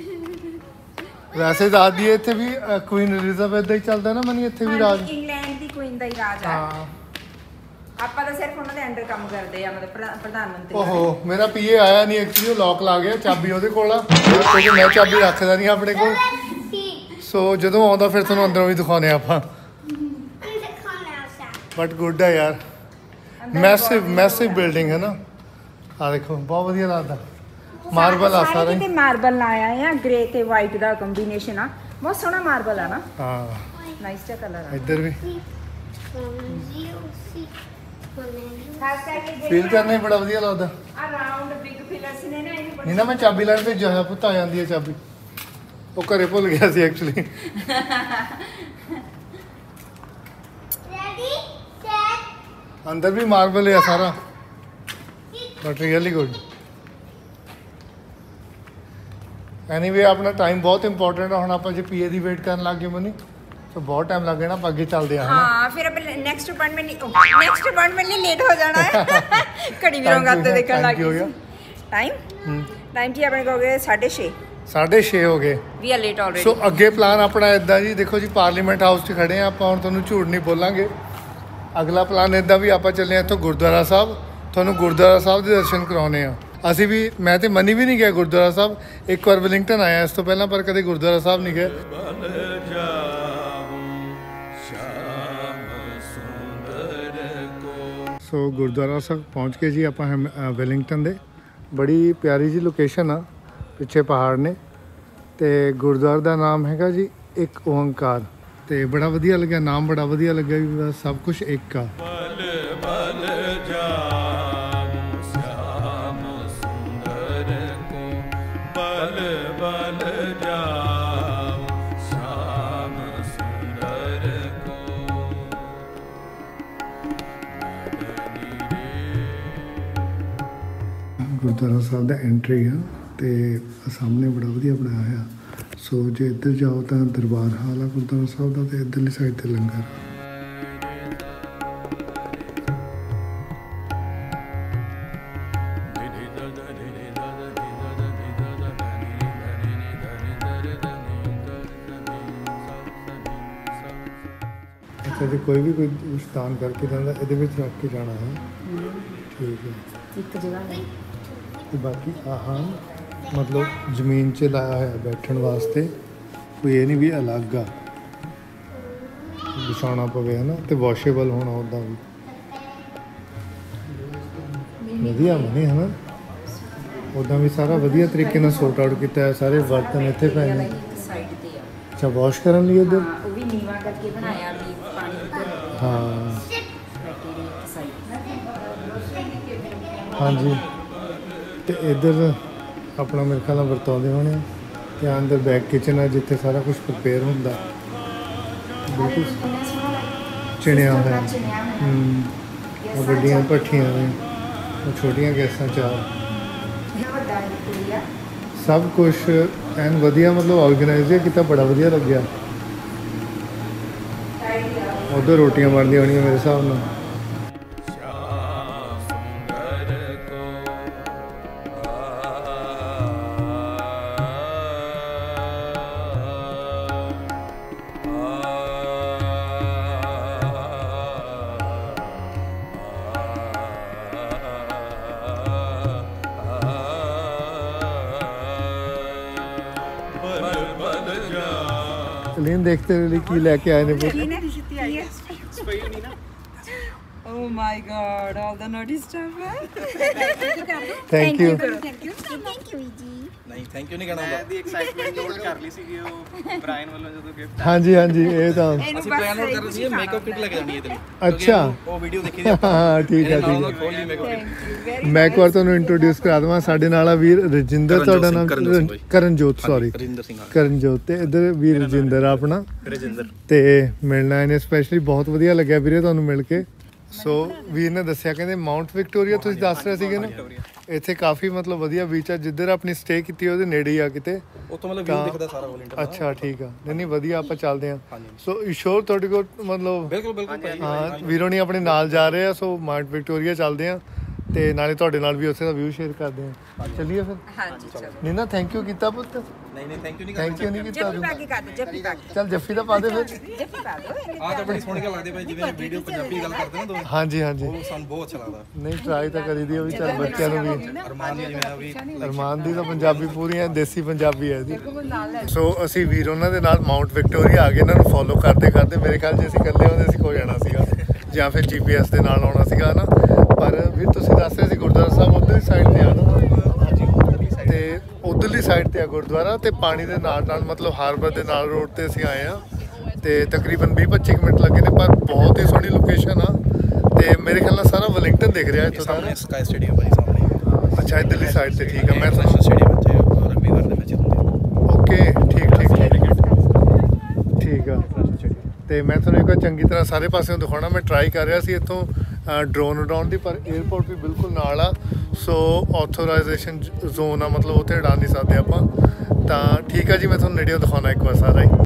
ਵੈਸੇ ਦੱਸ ਦਈਏ ਇੱਥੇ ਵੀ ਕੁਈਨ ਐਲਿਜ਼ਾਬੈਥ ਦਾ ਹੀ ਚੱਲਦਾ ਨਾ ਮਨੀ ਇੱਥੇ ਵੀ ਰਾਜ ਇੰਗਲੈਂਡ ਦੀ ਕੁਈਨ ਦਾ ਹੀ ਰਾਜ ਆ ਹਾਂ ਆਪਾਂ ਤਾਂ ਸਿਰਫ ਉਹਨਾਂ ਦੇ ਅੰਡਰ ਕੰਮ ਕਰਦੇ ਆ ਮਤਲਬ ਪ੍ਰਧਾਨ ਮੰਤਰੀ ਓਹੋ ਮੇਰਾ ਪੀਏ ਆਇਆ ਨਹੀਂ ਐਕਚੁਅਲੀ ਉਹ ਲੌਕ ਲਾ ਗਿਆ ਚਾਬੀ ਉਹਦੇ ਕੋਲ ਆ ਕਿਉਂਕਿ ਮੈਂ ਚਾਬੀ ਰੱਖਦਾ ਨਹੀਂ ਆਪਣੇ ਕੋਲ ਸੋ ਜਦੋਂ ਆਉਂਦਾ ਫਿਰ ਤੁਹਾਨੂੰ ਅੰਦਰੋਂ ਵੀ ਦਿਖਾਉਣੇ ਆਪਾਂ ਬਟ ਗੁੱਡ ਹੈ ਯਾਰ ਮੈਸਿਵ ਬਿਲਡਿੰਗ ਹੈ ਨਾ ਆ ਦੇਖੋ ਬਹੁਤ ਵਧੀਆ ਲੱਗਦਾ ਮਾਰਬਲ ਆ ਸਾਰਾ ਤੇ ਮਾਰਬਲ ਲਾਇਆ ਆ ਗ੍ਰੇ ਤੇ ਵਾਈਟ ਦਾ ਕੰਬੀਨੇਸ਼ਨ ਆ ਬਹੁਤ ਸੋਹਣਾ ਮਾਰਬਲ ਆ ਨਾ ਹਾਂ ਨਾਈਸ ਜਿਹਾ ਕਲਰ ਆ ਇੱਧਰ ਵੀ ਖਾਸ ਕਰਕੇ ਫੀਲ ਕਰਨੇ ਬੜਾ ਵਧੀਆ ਲੱਗਦਾ ਆ ਰਾਉਂਡ ਬਿਗ ਪਿਲਰਸ ਨੇ ਨਾ ਇਹਨੂੰ ਨਹੀਂ ਨਾ ਮੈਂ ਚਾਬੀ ਲੈਣ ਭੇਜਿਆ ਹੋਇਆ ਪੁੱਤ ਆ ਜਾਂਦੀ ਹੈ ਚਾਬੀ ਉਹ ਘਰੇ ਭੁੱਲ ਗਿਆ ਸੀ ਐਕਚੁਅਲੀ ਅੰਦਰ ਵੀ ਮਾਰਬਲ ਹੈ ਸਾਰਾ ਬਟ ਰੀਅਲੀ ਗੁੱਡ ਐਨੀਵੇ ਆਪਣਾ ਟਾਈਮ ਬਹੁਤ ਇੰਪੋਰਟੈਂਟ ਹੈ ਹੁਣ ਆਪਾਂ ਜੇ ਪੀਏ ਦੀ ਵੇਟ ਕਰਨ ਲੱਗ ਗਏ ਮਨੀ ਤਾਂ ਬਹੁਤ ਟਾਈਮ ਲੱਗ ਜਾਣਾ ਆਪਾਂ ਅੱਗੇ ਚੱਲਦੇ ਹਾਂ ਹਾਂ ਫਿਰ ਆਪਾਂ ਨੈਕਸਟ ਅਪਾਇੰਟਮੈਂਟ ਲਈ ਲੇਟ ਹੋ ਜਾਣਾ ਹੈ ਘੜੀ ਵੀ ਰੋਂਗਾ ਤੇ ਦੇਖਣ ਲੱਗ ਗਈ ਟਾਈਮ ਜੀ ਆਪਣੇ ਕੋਲ ਗਏ 6:30 6:30 ਹੋ ਗਏ ਵੀ ਆ ਲੇਟ ਆਲਰੇਡੀ ਸੋ ਅੱਗੇ ਪਲਾਨ ਆਪਣਾ ਇਦਾਂ ਜੀ ਦੇਖੋ ਜੀ ਪਾਰਲੀਮੈਂਟ ਹਾਊਸ 'ਚ ਖੜੇ ਆ ਆਪਾਂ ਹੁਣ ਤੁਹਾਨੂੰ ਝੂਠ ਨਹੀਂ ਬੋਲਾਂਗੇ ਅਗਲਾ ਪਲਾਨ ਇਦਾਂ ਵੀ ਆਪਾਂ ਚੱਲੇ ਆ ਇੱਥੋਂ ਗੁਰਦੁਆਰਾ ਸਾਹਿਬ ਤੁਹਾਨੂੰ ਗੁਰਦੁਆਰਾ ਸਾਹਿਬ ਦੇ ਦਰਸ਼ਨ ਕਰਾਉਣੇ ਆ ਅਸੀਂ ਵੀ ਮੈਂ ਤੇ ਮਨੀ ਵੀ ਨਹੀਂ ਗਿਆ ਗੁਰਦੁਆਰਾ ਸਾਹਿਬ ਇੱਕ ਵਾਰ ਵੈਲਿੰਗਟਨ ਆਇਆ ਇਸ ਤੋਂ ਪਹਿਲਾਂ ਪਰ ਕਦੇ ਗੁਰਦੁਆਰਾ ਸਾਹਿਬ ਨਹੀਂ ਗਏ ਸੋ ਗੁਰਦੁਆਰਾ ਸਾਹਿਬ ਪਹੁੰਚ ਕੇ ਜੀ ਆਪਾਂ ਵੈਲਿੰਗਟਨ ਦੇ ਬੜੀ ਪਿਆਰੀ ਜੀ ਲੋਕੇਸ਼ਨ ਆ ਪਿੱਛੇ ਪਹਾੜ ਨੇ ਤੇ ਗੁਰਦੁਆਰਾ ਦਾ ਨਾਮ ਹੈਗਾ ਜੀ ਇੱਕ ਓੰਕਾਰ ਤੇ ਬੜਾ ਵਧੀਆ ਲੱਗਿਆ ਨਾਮ ਬੜਾ ਵਧੀਆ ਲੱਗਿਆ ਵੀ ਸਭ ਕੁਝ ਇੱਕ ਆ ਗੁਰਦੁਆਰਾ ਸਾਹਿਬ ਦਾ ਐਂਟਰੀ ਆ ਤੇ ਸਾਹਮਣੇ ਬੜਾ ਵਧੀਆ ਬਣਾਇਆ ਹੋਇਆ। ਸੋ ਜੇ ਇੱਧਰ ਜਾਓ ਤਾਂ ਦਰਬਾਰ ਹਾਲ ਆ ਗੁਰਦੁਆਰਾ ਸਾਹਿਬ ਦਾ ਤੇ ਇੱਧਰਲੀ ਸਾਈਡ ਤੇ ਲੰਗਰ। ਅੱਛਾ ਜੇ ਕੋਈ ਵੀ ਕੋਈ ਇਸ਼ਨਾਨ ਕਰਕੇ ਜਾਂਦਾ ਇਹਦੇ ਵਿੱਚ ਰੱਖ ਕੇ ਜਾਣਾ ਹੈ। ਠੀਕ ਹੈ। ਇੱਕ ਜਗ੍ਹਾ ਨਹੀਂ ਤੇ ਬਾਕੀ ਆਹ ਮਤਲਬ ਜ਼ਮੀਨ 'ਚ ਲਾਇਆ ਹੋਇਆ ਬੈਠਣ ਵਾਸਤੇ, ਕੋਈ ਇਹ ਨਹੀਂ ਵੀ ਅਲੱਗ ਆ ਵਿਛਾਉਣਾ ਪਵੇ ਹਨਾ, ਤੇ ਵਾਸ਼ੇਬਲ ਹੋਣਾ ਉੱਦਾਂ ਵੀ ਵਧੀਆ ਬਣੇ ਹਨਾ। ਉੱਦਾਂ ਵੀ ਸਾਰਾ ਵਧੀਆ ਤਰੀਕੇ ਨਾਲ ਸੋਰਟ ਆਊਟ ਕੀਤਾ ਹੈ। ਸਾਰੇ ਬਰਤਨ ਇੱਥੇ ਪਏ ਨੇ। ਸਾਈਡ ਤੇ ਆ ਅੱਛਾ ਵਾਸ਼ ਕਰਨ ਲਈ ਇੱਧਰ। ਉਹ ਵੀ ਨੀਵਾ ਕਰਕੇ ਬਣਾਇਆ ਵੀ ਪਾਣੀ ਉੱਤੇ ਹਾਂ ਸਾਈਡ। ਹਾਂਜੀ ਤੇ ਇੱਧਰ ਆਪਣਾ ਮੇਰੇ ਖਿਆਲ ਨਾਲ ਵਰਤਾਉਂਦੇ ਹੋਣੇ ਆ। ਤੇ ਅੰਦਰ ਬੈਕ ਕਿਚਨ ਹੈ ਜਿੱਥੇ ਸਾਰਾ ਕੁਝ ਪ੍ਰਿਪੇਅਰ ਹੁੰਦਾ ਬਿਲਕੁਲ ਚਿਣਿਆ ਹੋਇਆ। ਉਹ ਵੱਡੀਆਂ ਭੱਠੀਆਂ ਨੇ, ਉਹ ਛੋਟੀਆਂ ਗੈਸਾਂ ਚਾਰ, ਵੱਡਾ ਕੁੜੀਆ ਸਭ ਕੁਝ ਐਨ ਵਧੀਆ ਮਤਲਬ ਆਰਗੇਨਾਈਜ਼ ਕੀਤਾ, ਬੜਾ ਵਧੀਆ ਲੱਗਿਆ। ਉੱਧਰ ਰੋਟੀਆਂ ਬਣਦੀਆਂ ਹੋਣੀਆਂ ਮੇਰੇ ਹਿਸਾਬ ਨਾਲ। ਲੀਨ ਦੇਖते रहे की लेके आए ने Oh my god, all the naughty stuff. Thank you. ਨਹੀਂ ਥੈਂਕ ਯੂ ਨਹੀਂ ਕਹਿਣਾ ਹੁੰਦਾ। ਦੀ ਐਕਸਾਈਟਮੈਂਟ ਨੋਟ ਕਰ ਲਈ ਸੀਗੀ ਉਹ ਬ੍ਰਾਇਨ ਵੱਲੋਂ ਜਦੋਂ ਗਿਫਟ ਹਾਂਜੀ ਹਾਂਜੀ ਇਹ ਤਾਂ ਅਸੀਂ ਪਲਾਨ ਨੋਟ ਕਰ ਰਹੇ ਸੀ ਮੇਕਅਪ ਕਿਟ ਲੈ ਕੇ ਜਾਣੀ ਹੈ ਤੇਰੀ। ਅੱਛਾ ਉਹ ਵੀਡੀਓ ਦੇਖੀ ਸੀ ਆਪਾਂ। ਹਾਂ ਠੀਕ ਹੈ ਨਾਲ ਠੀਕ ਖੋਲ ਲਈ ਮੇਕਅਪ ਕਿਟ। ਹੈ। ਮੈਂ ਇੱਕ ਵਾਰ ਤੁਹਾਨੂੰ ਇੰਟਰੋਡਿਊਸ ਕਰਾ ਦਵਾਂ, ਸਾਡੇ ਨਾਲ ਆ ਵੀਰ ਰਜਿੰਦਰ, ਤੁਹਾਡਾ ਨਾਮ ਕਰਨਜੋਤ, ਸੌਰੀ ਰਜਿੰਦਰ ਸਿੰਘ। ਕਰਨਜੋਤ, ਤੇ ਇੱਧਰ ਵੀਰ ਰਜਿੰਦਰ ਆ ਆਪਣਾ ਰਜਿੰਦਰ ਤੇ ਮਿਲਣਾ ਇਹਨੇ ਸਪੈਸ਼ਲੀ ਬਹੁਤ ਵਧੀਆ ਲੱਗਿਆ ਵੀਰੇ ਤੁਹਾਨੂੰ ਮਿਲ ਕੇ। ਸੋ ਵੀਰ ਨੇ ਦੱਸਿਆ ਕਹਿੰਦੇ ਮਾਊਂਟ ਵਿਕਟੋਰੀਆ ਤੁਸੀਂ ਦੱਸ ਰਹੇ ਸੀਗੇ ਨਾ, ਇੱਥੇ ਕਾਫੀ ਮਤਲਬ ਵਧੀਆ ਬੀਚ ਆ। ਜਿੱਧਰ ਆਪਣੀ ਸਟੇ ਕੀਤੀ ਉਹਦੇ ਨੇੜੇ ਹੀ ਆ ਕਿਤੇ। ਉੱਥੋਂ ਮਤਲਬ ਵੀਊ ਦਿਖਦਾ ਸਾਰਾ ਹੋਲ ਇੰਟਰ। ਅੱਛਾ ਠੀਕ ਆ, ਨਹੀਂ ਨਹੀਂ ਵਧੀਆ, ਆਪਾਂ ਚੱਲਦੇ ਆ। ਸੋ ਇਸ਼ੋਰ ਤੁਹਾਡੇ ਕੋਲ ਮਤਲਬ ਬਿਲਕੁਲ ਬਿਲਕੁਲ ਹਾਂ ਵੀਰੋਂ ਨਹੀਂ ਆਪਣੇ ਨਾਲ ਜਾ ਰਹੇ ਆ। ਸੋ ਮਾਊਂਟ ਵਿਕਟੋਰੀਆ ਚੱਲਦੇ ਆ ਤੇ ਨਾਲੇ ਤੁਹਾਡੇ ਨਾਲ ਵੀ ਉੱਥੇ ਦਾ ਵਿਊ ਸ਼ੇਅਰ ਕਰਦੇ ਆ। ਚੱਲੀਏ ਫਿਰ। ਹਾਂਜੀ ਚਲੋ। ਨਹੀਂ ਨਾ ਥੈਂਕ ਯੂ ਕੀਤਾ ਪੁੱਤ, ਨਹੀਂ ਨਹੀਂ ਥੈਂਕ ਯੂ ਨਹੀਂ ਥੈਂਕ ਯੂ ਨਹੀਂ ਕੀਤਾ ਜੱਫੀ ਤੂੰ। ਪਾ ਕੇ ਕਰ ਦੋ, ਜੱਫੀ ਪਾ ਕੇ। ਚੱਲ ਜੱਫੀ ਦਾ ਪਾ ਦੇ ਫਿਰ। ਜੱਫੀ ਪਾ ਦੋ। ਆਹ ਤਾਂ ਬੜੀ ਸੋਹਣੀ ਗੱਲ ਲੱਗਦੀ ਭਾਈ, ਜਿਵੇਂ ਵੀਡੀਓ ਪੰਜਾਬੀ ਗੱਲ ਕਰਦੇ ਨਾ ਦੋ, ਹਾਂਜੀ ਹਾਂਜੀ ਉਹ ਸਾਨੂੰ ਬਹੁਤ ਅੱਛਾ ਲੱਗਦਾ। ਨਹੀਂ ਟਰਾਈ ਤਾਂ ਕਰੀ ਦੀ ਉਹ ਵੀ, ਚੱਲ ਬੱਚਿਆਂ ਨੂੰ ਵੀ। ਅਰਮਾਨ ਦੀ ਜਿਵੇਂ ਆ ਵੀ ਅਰਮਾਨ ਦੀ ਤਾਂ ਪੰਜਾਬੀ ਪੂਰੀ ਹੈ, ਦੇਸੀ ਪੰਜਾਬੀ ਹੈ ਇਹਦੀ। ਸੋ ਅਸੀਂ ਵੀਰ ਉਹਨਾਂ ਦੇ ਨਾਲ ਮਾਊਂਟ ਵਿਕਟੋਰੀਆ ਆ ਗਏ। ਇਹਨਾਂ ਨੂੰ ਫੋਲੋ ਕਰਦੇ ਕਰਦੇ ਮੇਰੇ ਖਿਆਲ ਜੇ ਅਸੀਂ ਇਕੱਲੇ ਹੁੰਦੇ ਅਸੀਂ ਖੋ ਜਾਣਾ ਸੀਗਾ, ਜਾਂ ਫਿਰ GPS ਦੇ ਨਾਲ ਆਉਣਾ ਸੀਗਾ ਨਾ। ਪਰ ਵੀਰ ਤੁਸੀਂ ਦੱਸ ਰਹੇ ਸੀ ਗੁਰਦੁਆਰਾ ਸਾਹਿਬ ਉੱਧਰਲੀ ਸਾਈਡ ਤੇ ਆ ਨਾ। ਤੇ ਉਧਰਲੀ ਸਾਈਡ ਤੇ ਆ ਗੁਰਦੁਆਰਾ, ਤੇ ਪਾਣੀ ਦੇ ਨਾਲ ਨਾਲ ਮਤਲਬ ਹਾਰਬਰ ਦੇ ਨਾਲ ਰੋਡ ਤੇ ਅਸੀਂ ਆਏ ਆ। ਤੇ ਤਕਰੀਬਨ 20-25 ਮਿੰਟ ਲੱਗੇ ਨੇ, ਪਰ ਬਹੁਤ ਹੀ ਸੋਹਣੀ ਲੋਕੇਸ਼ਨ ਆ। ਤੇ ਮੇਰੇ ਖਿਆਲ ਨਾਲ ਸਾਰਾ ਵੈਲਿੰਗਟਨ ਦਿਖ ਰਿਹਾ ਇੱਥੋਂ ਸਾਹਮਣੇ ਦਾ। ਸਕਾਈ ਸਟੇਡੀਅਮ ਭਾਈ ਸਾਹਮਣੇ। ਅੱਛਾ ਇੱਧਰਲੀ ਸਾਈਡ ਤੇ ਠੀਕ ਆ। ਮੈਂ ਨੈਸ਼ਨਲ ਸਟੇਡੀਅਮ ਇੱਥੇ ਰਗਬੀ ਵਰਲਡ ਦੇ ਮੈਚ ਹੁੰਦੇ। ਓਕੇ ਠੀਕ ਠੀਕ ਆ। ਤੇ ਮੈਂ ਤੁਹਾਨੂੰ ਇੱਕ ਵਾਰ ਚੰਗੀ ਤਰ੍ਹਾਂ ਸਾਰੇ ਪਾਸਿਓਂ ਦਿਖਾਉਣਾ। ਮੈਂ ਟਰਾਈ ਕਰ ਰਿਹਾ ਸੀ ਇੱਥੋਂ ਡਰੋਨ ਉਡਾਉਣ ਦੀ, ਪਰ 에ਅਰਪੋਰਟ ਵੀ ਬਿਲਕੁਲ ਨਾਲ ਆ। ਸੋ ਆਥੋਰਾਈਜੇਸ਼ਨ ਜ਼ੋਨ ਆ, ਮਤਲਬ ਉੱਥੇ ਉਡਾ ਨਹੀਂ ਸਕਦੇ ਆਪਾਂ। ਤਾਂ ਠੀਕ ਆ ਜੀ, ਮੈਂ ਤੁਹਾਨੂੰ ਨੇੜਿਓਂ ਦਿਖਾਉਣਾ ਇੱਕ ਵਾਰ ਸਾਰਾ ਹੀ।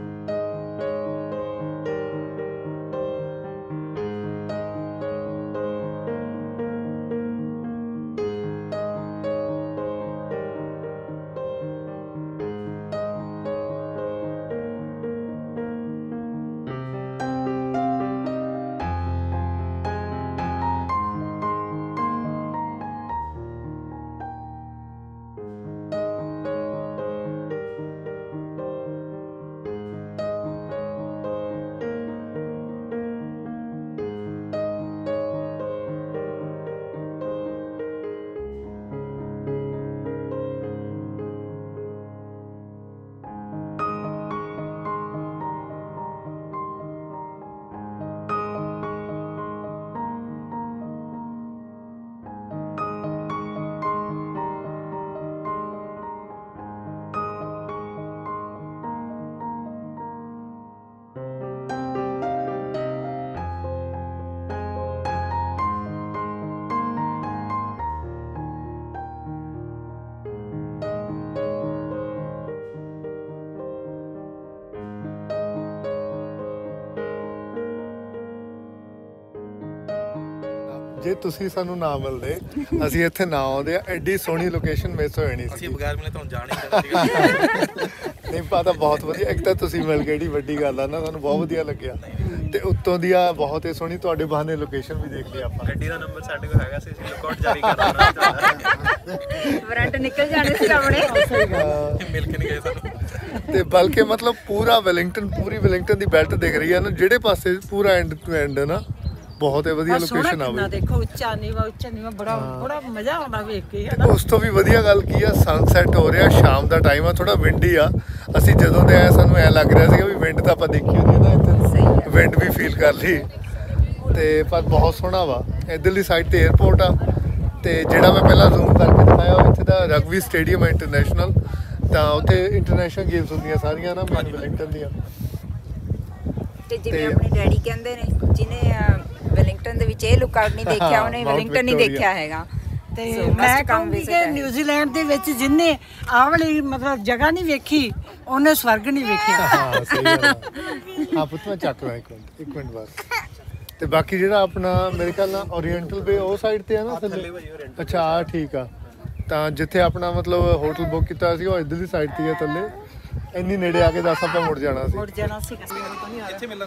ਜੇ ਤੁਸੀਂ ਸਾਨੂੰ ਨਾ ਮਿਲਦੇ ਅਸੀਂ ਇੱਥੇ ਨਾ ਆਉਂਦੇ ਐਡੀ ਸੋਹਣੀ ਲੋਕੇਸ਼ਨ ਮਿਸ ਹੋ ਜਾਣੀ ਸੀ। ਅਸੀਂ ਬਗੈਰ ਮਿਲੇ ਤੁਹਾਨੂੰ ਜਾਣ ਹੀ ਦੇਣਾ ਸੀਗਾ। ਨਹੀਂ ਪਤਾ ਬਹੁਤ ਵਧੀਆ, ਇੱਕ ਤਾਂ ਤੁਸੀਂ ਮਿਲ ਗਏ, ਏਡੀ ਵੱਡੀ ਗੱਲ ਆ ਨਾ, ਸਾਨੂੰ ਬਹੁਤ ਵਧੀਆ ਲੱਗਿਆ। ਤੇ ਉੱਤੋਂ ਦੀ ਆ ਬਹੁਤ ਹੀ ਸੋਹਣੀ ਤੁਹਾਡੇ ਬਹਾਨੇ ਲੋਕੇਸ਼ਨ ਵੀ ਦੇਖ ਲਈ ਆਪਾਂ। ਗੱਡੀ ਦਾ ਨੰਬਰ ਸਾਡੇ ਕੋਲ ਹੈਗਾ ਸੀ, ਅਸੀਂ ਲੁੱਕਆਊਟ ਜਾਰੀ ਕਰ ਦੇਣਾ। ਵਾਰੰਟ ਨਿਕਲ ਜਾਣੇ ਸੀ ਆਪਣੇ। ਮਿਲ ਕੇ ਨਹੀਂ ਗਏ ਸਾਨੂੰ। ਤੇ ਬਲਕਿ ਮਤਲਬ ਪੂਰਾ ਵੈਲਿੰਗਟਨ, ਪੂਰੀ ਵੈਲਿੰਗਟਨ ਦੀ ਬੈਲਟ ਦਿਖ ਰਹੀ ਹੈ ਨਾ, ਜਿਹੜੇ ਪਾਸੇ ਪੂਰਾ ਐਂਡ ਟੂ ਐਂਡ ਹੈ ਨਾ, ਬਹੁਤ ਹੀ ਵਧੀਆ ਲੋਕੇਸ਼ਨ ਆ ਬਈ। ਦੇਖੋ ਉੱਚਾ ਨੀਵਾ ਬੜਾ ਮਜ਼ਾ ਆਉਂਦਾ ਵੇਖ ਕੇ। ਉਸ ਤੋਂ ਵੀ ਵਧੀਆ ਗੱਲ ਕੀ ਆ, ਸਨਸੈਟ ਹੋ ਰਿਹਾ, ਸ਼ਾਮ ਦਾ ਟਾਈਮ ਆ, ਥੋੜਾ ਵਿੰਡੀ ਆ। ਅਸੀਂ ਜਦੋਂ ਦੇ ਆਏ ਸਾਨੂੰ ਐ ਲੱਗ ਰਿਹਾ ਸੀਗਾ ਵੀ ਵਿੰਡ ਤਾਂ ਆਪਾਂ ਦੇਖੀ ਹੁੰਦੀ ਨਾ, ਇੱਥੇ ਵਿੰਡ ਵੀ ਫੀਲ ਕਰ ਲਈ। ਤੇ ਪਰ ਬਹੁਤ ਸੋਹਣਾ ਵਾ। ਇੱਧਰਲੀ ਸਾਈਡ ਤੇ 에ਅਰਪੋਰਟ ਆ, ਤੇ ਜਿਹੜਾ ਮੈਂ ਪਹਿਲਾਂ ਜ਼ੂਮ ਕਰਕੇ ਦਿਖਾਇਆ ਉਹ ਇੱਥੇ ਦਾ ਰਗਬੀ ਸਟੇਡੀਅਮ ਹੈ ਇੰਟਰਨੈਸ਼ਨਲ। ਤਾਂ ਉੱਥੇ ਇੰਟਰਨੈਸ਼ਨਲ ਗੇਮਸ ਹੁੰਦੀਆਂ ਸਾਰੀਆਂ ਨਾ ਵੈਲਿੰਗਟਨ ਦੀਆਂ। ਤੇ ਜਿਵੇਂ ਆਪਣੇ ਡੈਡੀ ਕਹਿੰਦੇ ਨੇ, ਜਿਹਨੇ ਵੈਲਿੰਗਟਨ ਦੇ ਵਿੱਚ ਇਹ ਲੁੱਕ ਆਊਟ ਨਹੀਂ ਦੇਖਿਆ ਉਹਨੇ ਵੈਲਿੰਗਟਨ ਨਹੀਂ ਦੇਖਿਆ ਹੈਗਾ। ਤੇ ਮੈਂ ਕਹੂੰਗੀ ਕਿ ਨਿਊਜ਼ੀਲੈਂਡ ਦੇ ਵਿੱਚ ਜਿੰਨੇ ਆਹ ਵਾਲੀ ਮਤਲਬ ਜਗ੍ਹਾ ਨਹੀਂ ਵੇਖੀ ਉਹਨੇ ਸਵਰਗ ਨਹੀਂ ਵੇਖਿਆ। ਹਾਂ ਸਹੀ ਗੱਲ ਆ। ਹਾਂ ਪੁੱਤ ਮੈਂ ਚੱਕ ਲਾਂ ਇੱਕ ਮਿੰਟ ਬਸ। ਤੇ ਬਾਕੀ ਜਿਹੜਾ ਆਪਣਾ ਮੇਰੇ ਖਿਆਲ ਨਾਲ ਓਰੀਐਂਟਲ ਵੇ ਉਹ ਸਾਈਡ ਤੇ ਆ ਨਾ ਥੱਲੇ। ਅੱਛਾ ਆ ਠੀਕ ਆ। ਤਾਂ ਜਿੱਥੇ ਆਪਣਾ ਮਤਲਬ ਹੋਟਲ ਬੁੱਕ ਕੀਤਾ ਸੀ ਉਹ ਇੱਧਰਲੀ ਸਾਈਡ ਤੇ ਆ ਥੱਲੇ। ਇੰਨੀ ਨੇੜੇ ਆ ਕੇ ਦੱਸ ਆਪਾਂ ਮੁੜ ਜਾਣਾ ਸੀ। ਇੱਥੇ ਮਿਲਣ।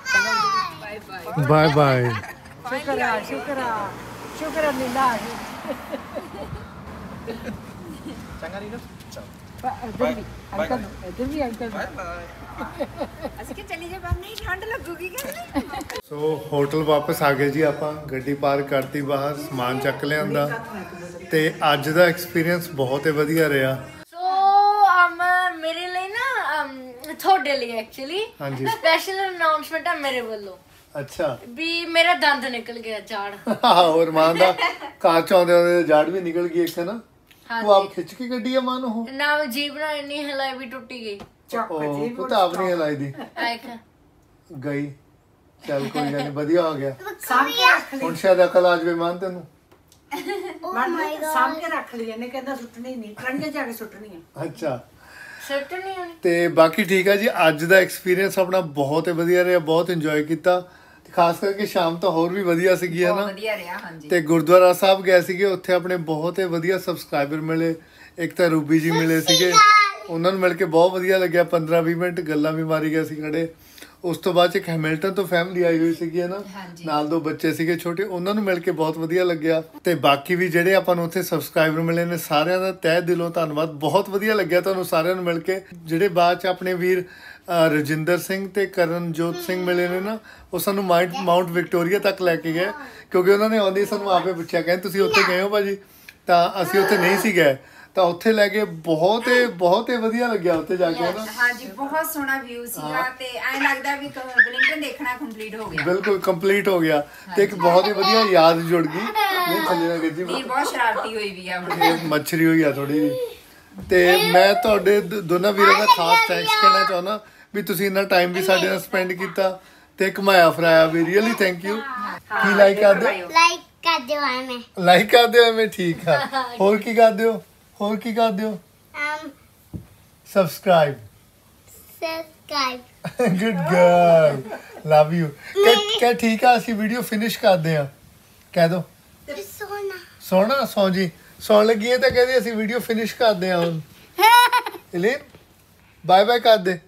Bye bye. ਸ਼ੁਕਰ ਨੀਲਾ। ਚੰਗਾ ਨੀਨਾ। ਇੱਧਰ ਵੀ ਅੰਕਲ। ਅਸੀਂ ਕਿ ਚਲੀ ਜਾ ਬਾਹਰ, ਨਹੀਂ ਠੰਡ ਲੱਗੂਗੀ ਕਹਿੰਦੇ। ਸੋ ਹੋਟਲ ਵਾਪਸ ਆ ਗਏ ਜੀ ਆਪਾਂ, ਗੱਡੀ ਪਾਰਕ ਕਰਤੀ ਬਾਹਰ, ਸਮਾਨ ਚੱਕ ਲਿਆਂਦਾ। ਤੇ ਅੱਜ ਦਾ ਐਕਸਪੀਰੀਅੰਸ ਬਹੁਤ ਹੀ ਵਧੀਆ ਰਿਹਾ। ਮੇਰੇ ਲਈ ਨਾ ਤੁਹਾਡੇ ਲਈ ਐਕਚੁਅਲੀ ਸਪੈਸ਼ਲ ਅਨਾਉਂਸਮੈਂਟ ਆ ਮੇਰੇ ਵੱਲੋਂ। ਅੱਛਾ ਵੀ ਮੇਰਾ ਦੰਦ ਨਿਕਲ ਗਿਆ ਝਾੜ। ਹੋਰ ਮਾਂ ਦਾ ਕਾਰ ਚ ਆਉਂਦੇ ਝਾੜ ਵੀ ਨਿਕਲ ਗਈ ਇੱਕ ਨਾ। ਤੂੰ ਆਪ ਖਿੱਚ ਕੇ ਗੱਡੀ ਆ ਮਾਂ ਨੂੰ? ਨਾ ਜੀਬ ਨਾਲ ਇੰਨੀ ਹਿਲਾਈ ਵੀ ਟੁੱਟੀ ਗਈ। ਉਹ ਪੁੱਤ ਆਪ ਨਹੀਂ ਹਿਲਾਈ ਦੀ ਗਈ। ਚੱਲ ਕੋਈ ਗੱਲ ਨਹੀਂ, ਵਧੀਆ ਹੋ ਗਿਆ। ਹੁਣ ਸ਼ਾਇਦ ਅਕਲ ਆ ਜਾਵੇ ਮਾਂ ਤੈਨੂੰ। ਸਾਂਭ ਕੇ ਰੱਖ ਲਈ ਇਹਨੇ, ਕਹਿੰਦਾ ਸੁੱਟਣੀ ਨਹੀਂ, ਟਰੰਗੇ ਜਾ ਕੇ ਸੁੱਟਣੀ ਹੈ। ਅੱਛਾ ਸੁੱਟਣੀ ਹੋਣੀ। ਤੇ ਬਾਕੀ ਠੀਕ ਆ ਜੀ। ਅੱਜ ਦਾ ਐਕਸਪੀਰੀਅੰਸ ਆਪਣਾ ਬਹੁਤ ਹੀ ਵਧੀਆ ਰਿਹਾ, ਬਹੁਤ ਇੰਜੋਏ ਕੀਤਾ। ਖਾਸ ਕਰਕੇ ਸ਼ਾਮ ਤਾਂ ਹੋਰ ਵੀ ਵਧੀਆ ਸੀਗੀ ਹੈ ਨਾ। ਵਧੀਆ ਰਿਹਾ ਹਾਂਜੀ। ਤੇ ਗੁਰਦੁਆਰਾ ਸਾਹਿਬ ਗਏ ਸੀਗੇ, ਉੱਥੇ ਆਪਣੇ ਬਹੁਤ ਹੀ ਵਧੀਆ ਸਬਸਕ੍ਰਾਈਬਰ ਮਿਲੇ। ਇੱਕ ਤਾਂ ਰੂਬੀ ਜੀ ਮਿਲੇ ਸੀਗੇ, ਉਹਨਾਂ ਨੂੰ ਮਿਲ ਕੇ ਬਹੁਤ ਵਧੀਆ ਲੱਗਿਆ। 15-20 ਮਿੰਟ ਗੱਲਾਂ ਵੀ ਮਾਰੀ ਗਏ ਸੀ ਖੜੇ। ਉਸ ਤੋਂ ਬਾਅਦ ਇੱਕ ਹੈਮਿਲਟਨ ਤੋਂ ਫੈਮਿਲੀ ਆਈ ਹੋਈ ਸੀਗੀ ਹੈ ਨਾ, ਨਾਲ 2 ਬੱਚੇ ਸੀਗੇ ਛੋਟੇ, ਉਹਨਾਂ ਨੂੰ ਮਿਲ ਕੇ ਬਹੁਤ ਵਧੀਆ ਲੱਗਿਆ। ਤੇ ਬਾਕੀ ਵੀ ਜਿਹੜੇ ਆਪਾਂ ਨੂੰ ਉੱਥੇ ਸਬਸਕ੍ਰਾਈਬਰ ਮਿਲੇ ਨੇ, ਸਾਰਿਆਂ ਦਾ ਤਹਿ ਦਿਲੋਂ ਧੰਨਵਾਦ। ਬਹੁਤ ਵਧੀਆ ਲੱਗਿਆ ਤੁਹਾਨੂੰ ਸਾਰਿਆਂ ਨੂੰ ਮਿਲ ਕੇ। ਜਿਹੜੇ ਬਾਅਦ ਚ ਆਪਣੇ ਵੀਰ ਰਜਿੰਦਰ ਸਿੰਘ ਤੇ ਕਰਨਜੋਤ ਸਿੰਘ ਮਿਲੇ ਨੇ ਨਾ, ਉਹ ਸਾਨੂੰ ਮਾਊਂਟ ਵਿਕਟੋਰੀਆ ਤੱਕ ਲੈ ਕੇ ਗਏ, ਕਿਉਂਕਿ ਉਹਨਾਂ ਨੇ ਆਉਂਦੇ ਸਾਨੂੰ ਆਪੇ ਪੁੱਛਿਆ, ਕਹਿੰਦੇ ਤੁਸੀਂ ਉੱਥੇ ਗਏ ਹੋ ਭਾਜੀ? ਤਾਂ ਅਸੀਂ ਉੱਥੇ ਨਹੀਂ ਸੀ ਗਏ, ਤਾਂ ਉੱਥੇ ਲੈ ਕੇ ਬਹੁਤ ਹੀ ਵਧੀਆ ਲੱਗਿਆ ਉੱਥੇ ਜਾ ਕੇ ਨਾ। ਹਾਂਜੀ ਬਹੁਤ ਸੋਹਣਾ ਵਿਊ ਸੀਗਾ ਤੇ ਐਂ ਲੱਗਦਾ ਵੀ ਵੈਲਿੰਗਟਨ ਦੇਖਣਾ ਕੰਪਲੀਟ ਹੋ ਗਿਆ। ਬਿਲਕੁਲ ਕੰਪਲੀਟ ਹੋ ਗਿਆ ਤੇ ਇੱਕ ਬਹੁਤ ਹੀ ਵਧੀਆ ਯਾਦ ਜੁੜ ਗਈ। ਨਹੀਂ ਥੱਲੇ ਨਾ ਗੱਜੀ ਵੀਰ ਬਹੁਤ ਸ਼ਰਾਰਤੀ ਹੋਈ ਵੀ ਆ, ਮੱਛਰੀ ਹੋਈ ਆ ਥੋੜੀ। ਤੇ ਮੈਂ ਤੁਹਾਡੇ ਦੋਨਾਂ ਵੀਰਾਂ ਦਾ ਖਾਸ ਥੈਂਕਸ ਕਹਿਣਾ ਚਾਹੁੰਦਾ ਵੀ ਤੁਸੀਂ ਇੰਨਾ ਟਾਈਮ ਵੀ ਸਾਡੇ ਨਾਲ ਸਪੈਂਡ ਕੀਤਾ ਤੇ ਘੁਮਾਇਆ ਫਿਰਾਇਆ ਵੀ। Really thank you. ਕੀ ਲਾਈਕ ਕਰਦੇ ਹੋ? ਲਾਈਕ ਕਰਦੇ ਹੋ ਐਵੇਂ? ਠੀਕ ਆ। ਹੋਰ ਕੀ ਕਰਦੇ ਹੋ? Subscribe. Good girl, love you. ਕਹਿ ਠੀਕ ਆ, ਅਸੀਂ ਵੀਡੀਓ ਫਿਨਿਸ਼ ਕਰਦੇ ਆ। ਕਹਿ ਦੋ ਸੋਣਾ। ਸੌ ਜੀ, ਸੌਣ ਲੱਗੀ ਹੈ ਤਾਂ ਕਹਿੰਦੇ ਅਸੀਂ ਵੀਡੀਓ ਫਿਨਿਸ਼ ਕਰਦੇ ਆ ਹੁਣ। ਇਲੀਨ ਬਾਏ ਬਾਏ ਕਰ ਦੇ।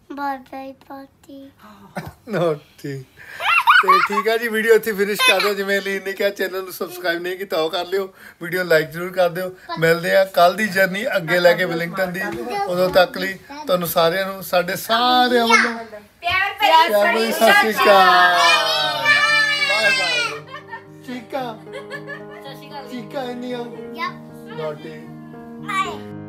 ਨੋਟੀ। ਤੇ ਠੀਕ ਆ ਜੀ, ਵੀਡੀਓ ਇੱਥੇ ਫਿਨਿਸ਼ ਕਰ ਦਿਓ। ਜਿਵੇਂ ਲੀਨ ਨੇ ਕਿਹਾ, ਚੈਨਲ ਨੂੰ ਸਬਸਕ੍ਰਾਈਬ ਨਹੀਂ ਕੀਤਾ ਉਹ ਕਰ ਲਿਓ, ਵੀਡੀਓ ਲਾਈਕ ਜ਼ਰੂਰ ਕਰ ਦਿਓ। ਮਿਲਦੇ ਆ ਕੱਲ ਦੀ ਜਰਨੀ ਅੱਗੇ ਲੈ ਕੇ ਵੈਲਿੰਗਟਨ ਦੀ। ਉਦੋਂ ਤੱਕ ਲਈ ਤੁਹਾਨੂੰ ਸਾਰਿਆਂ ਨੂੰ ਸਾਡੇ ਸਾਰਿਆਂ ਵੱਲੋਂ ਪਿਆਰ ਭਰੀ ਸਤਿ ਸ਼੍ਰੀ ਅਕਾਲ। Bye bye. ਚੀਕਾ ਇੰਨੀਆਂ ਨੋਟੀ।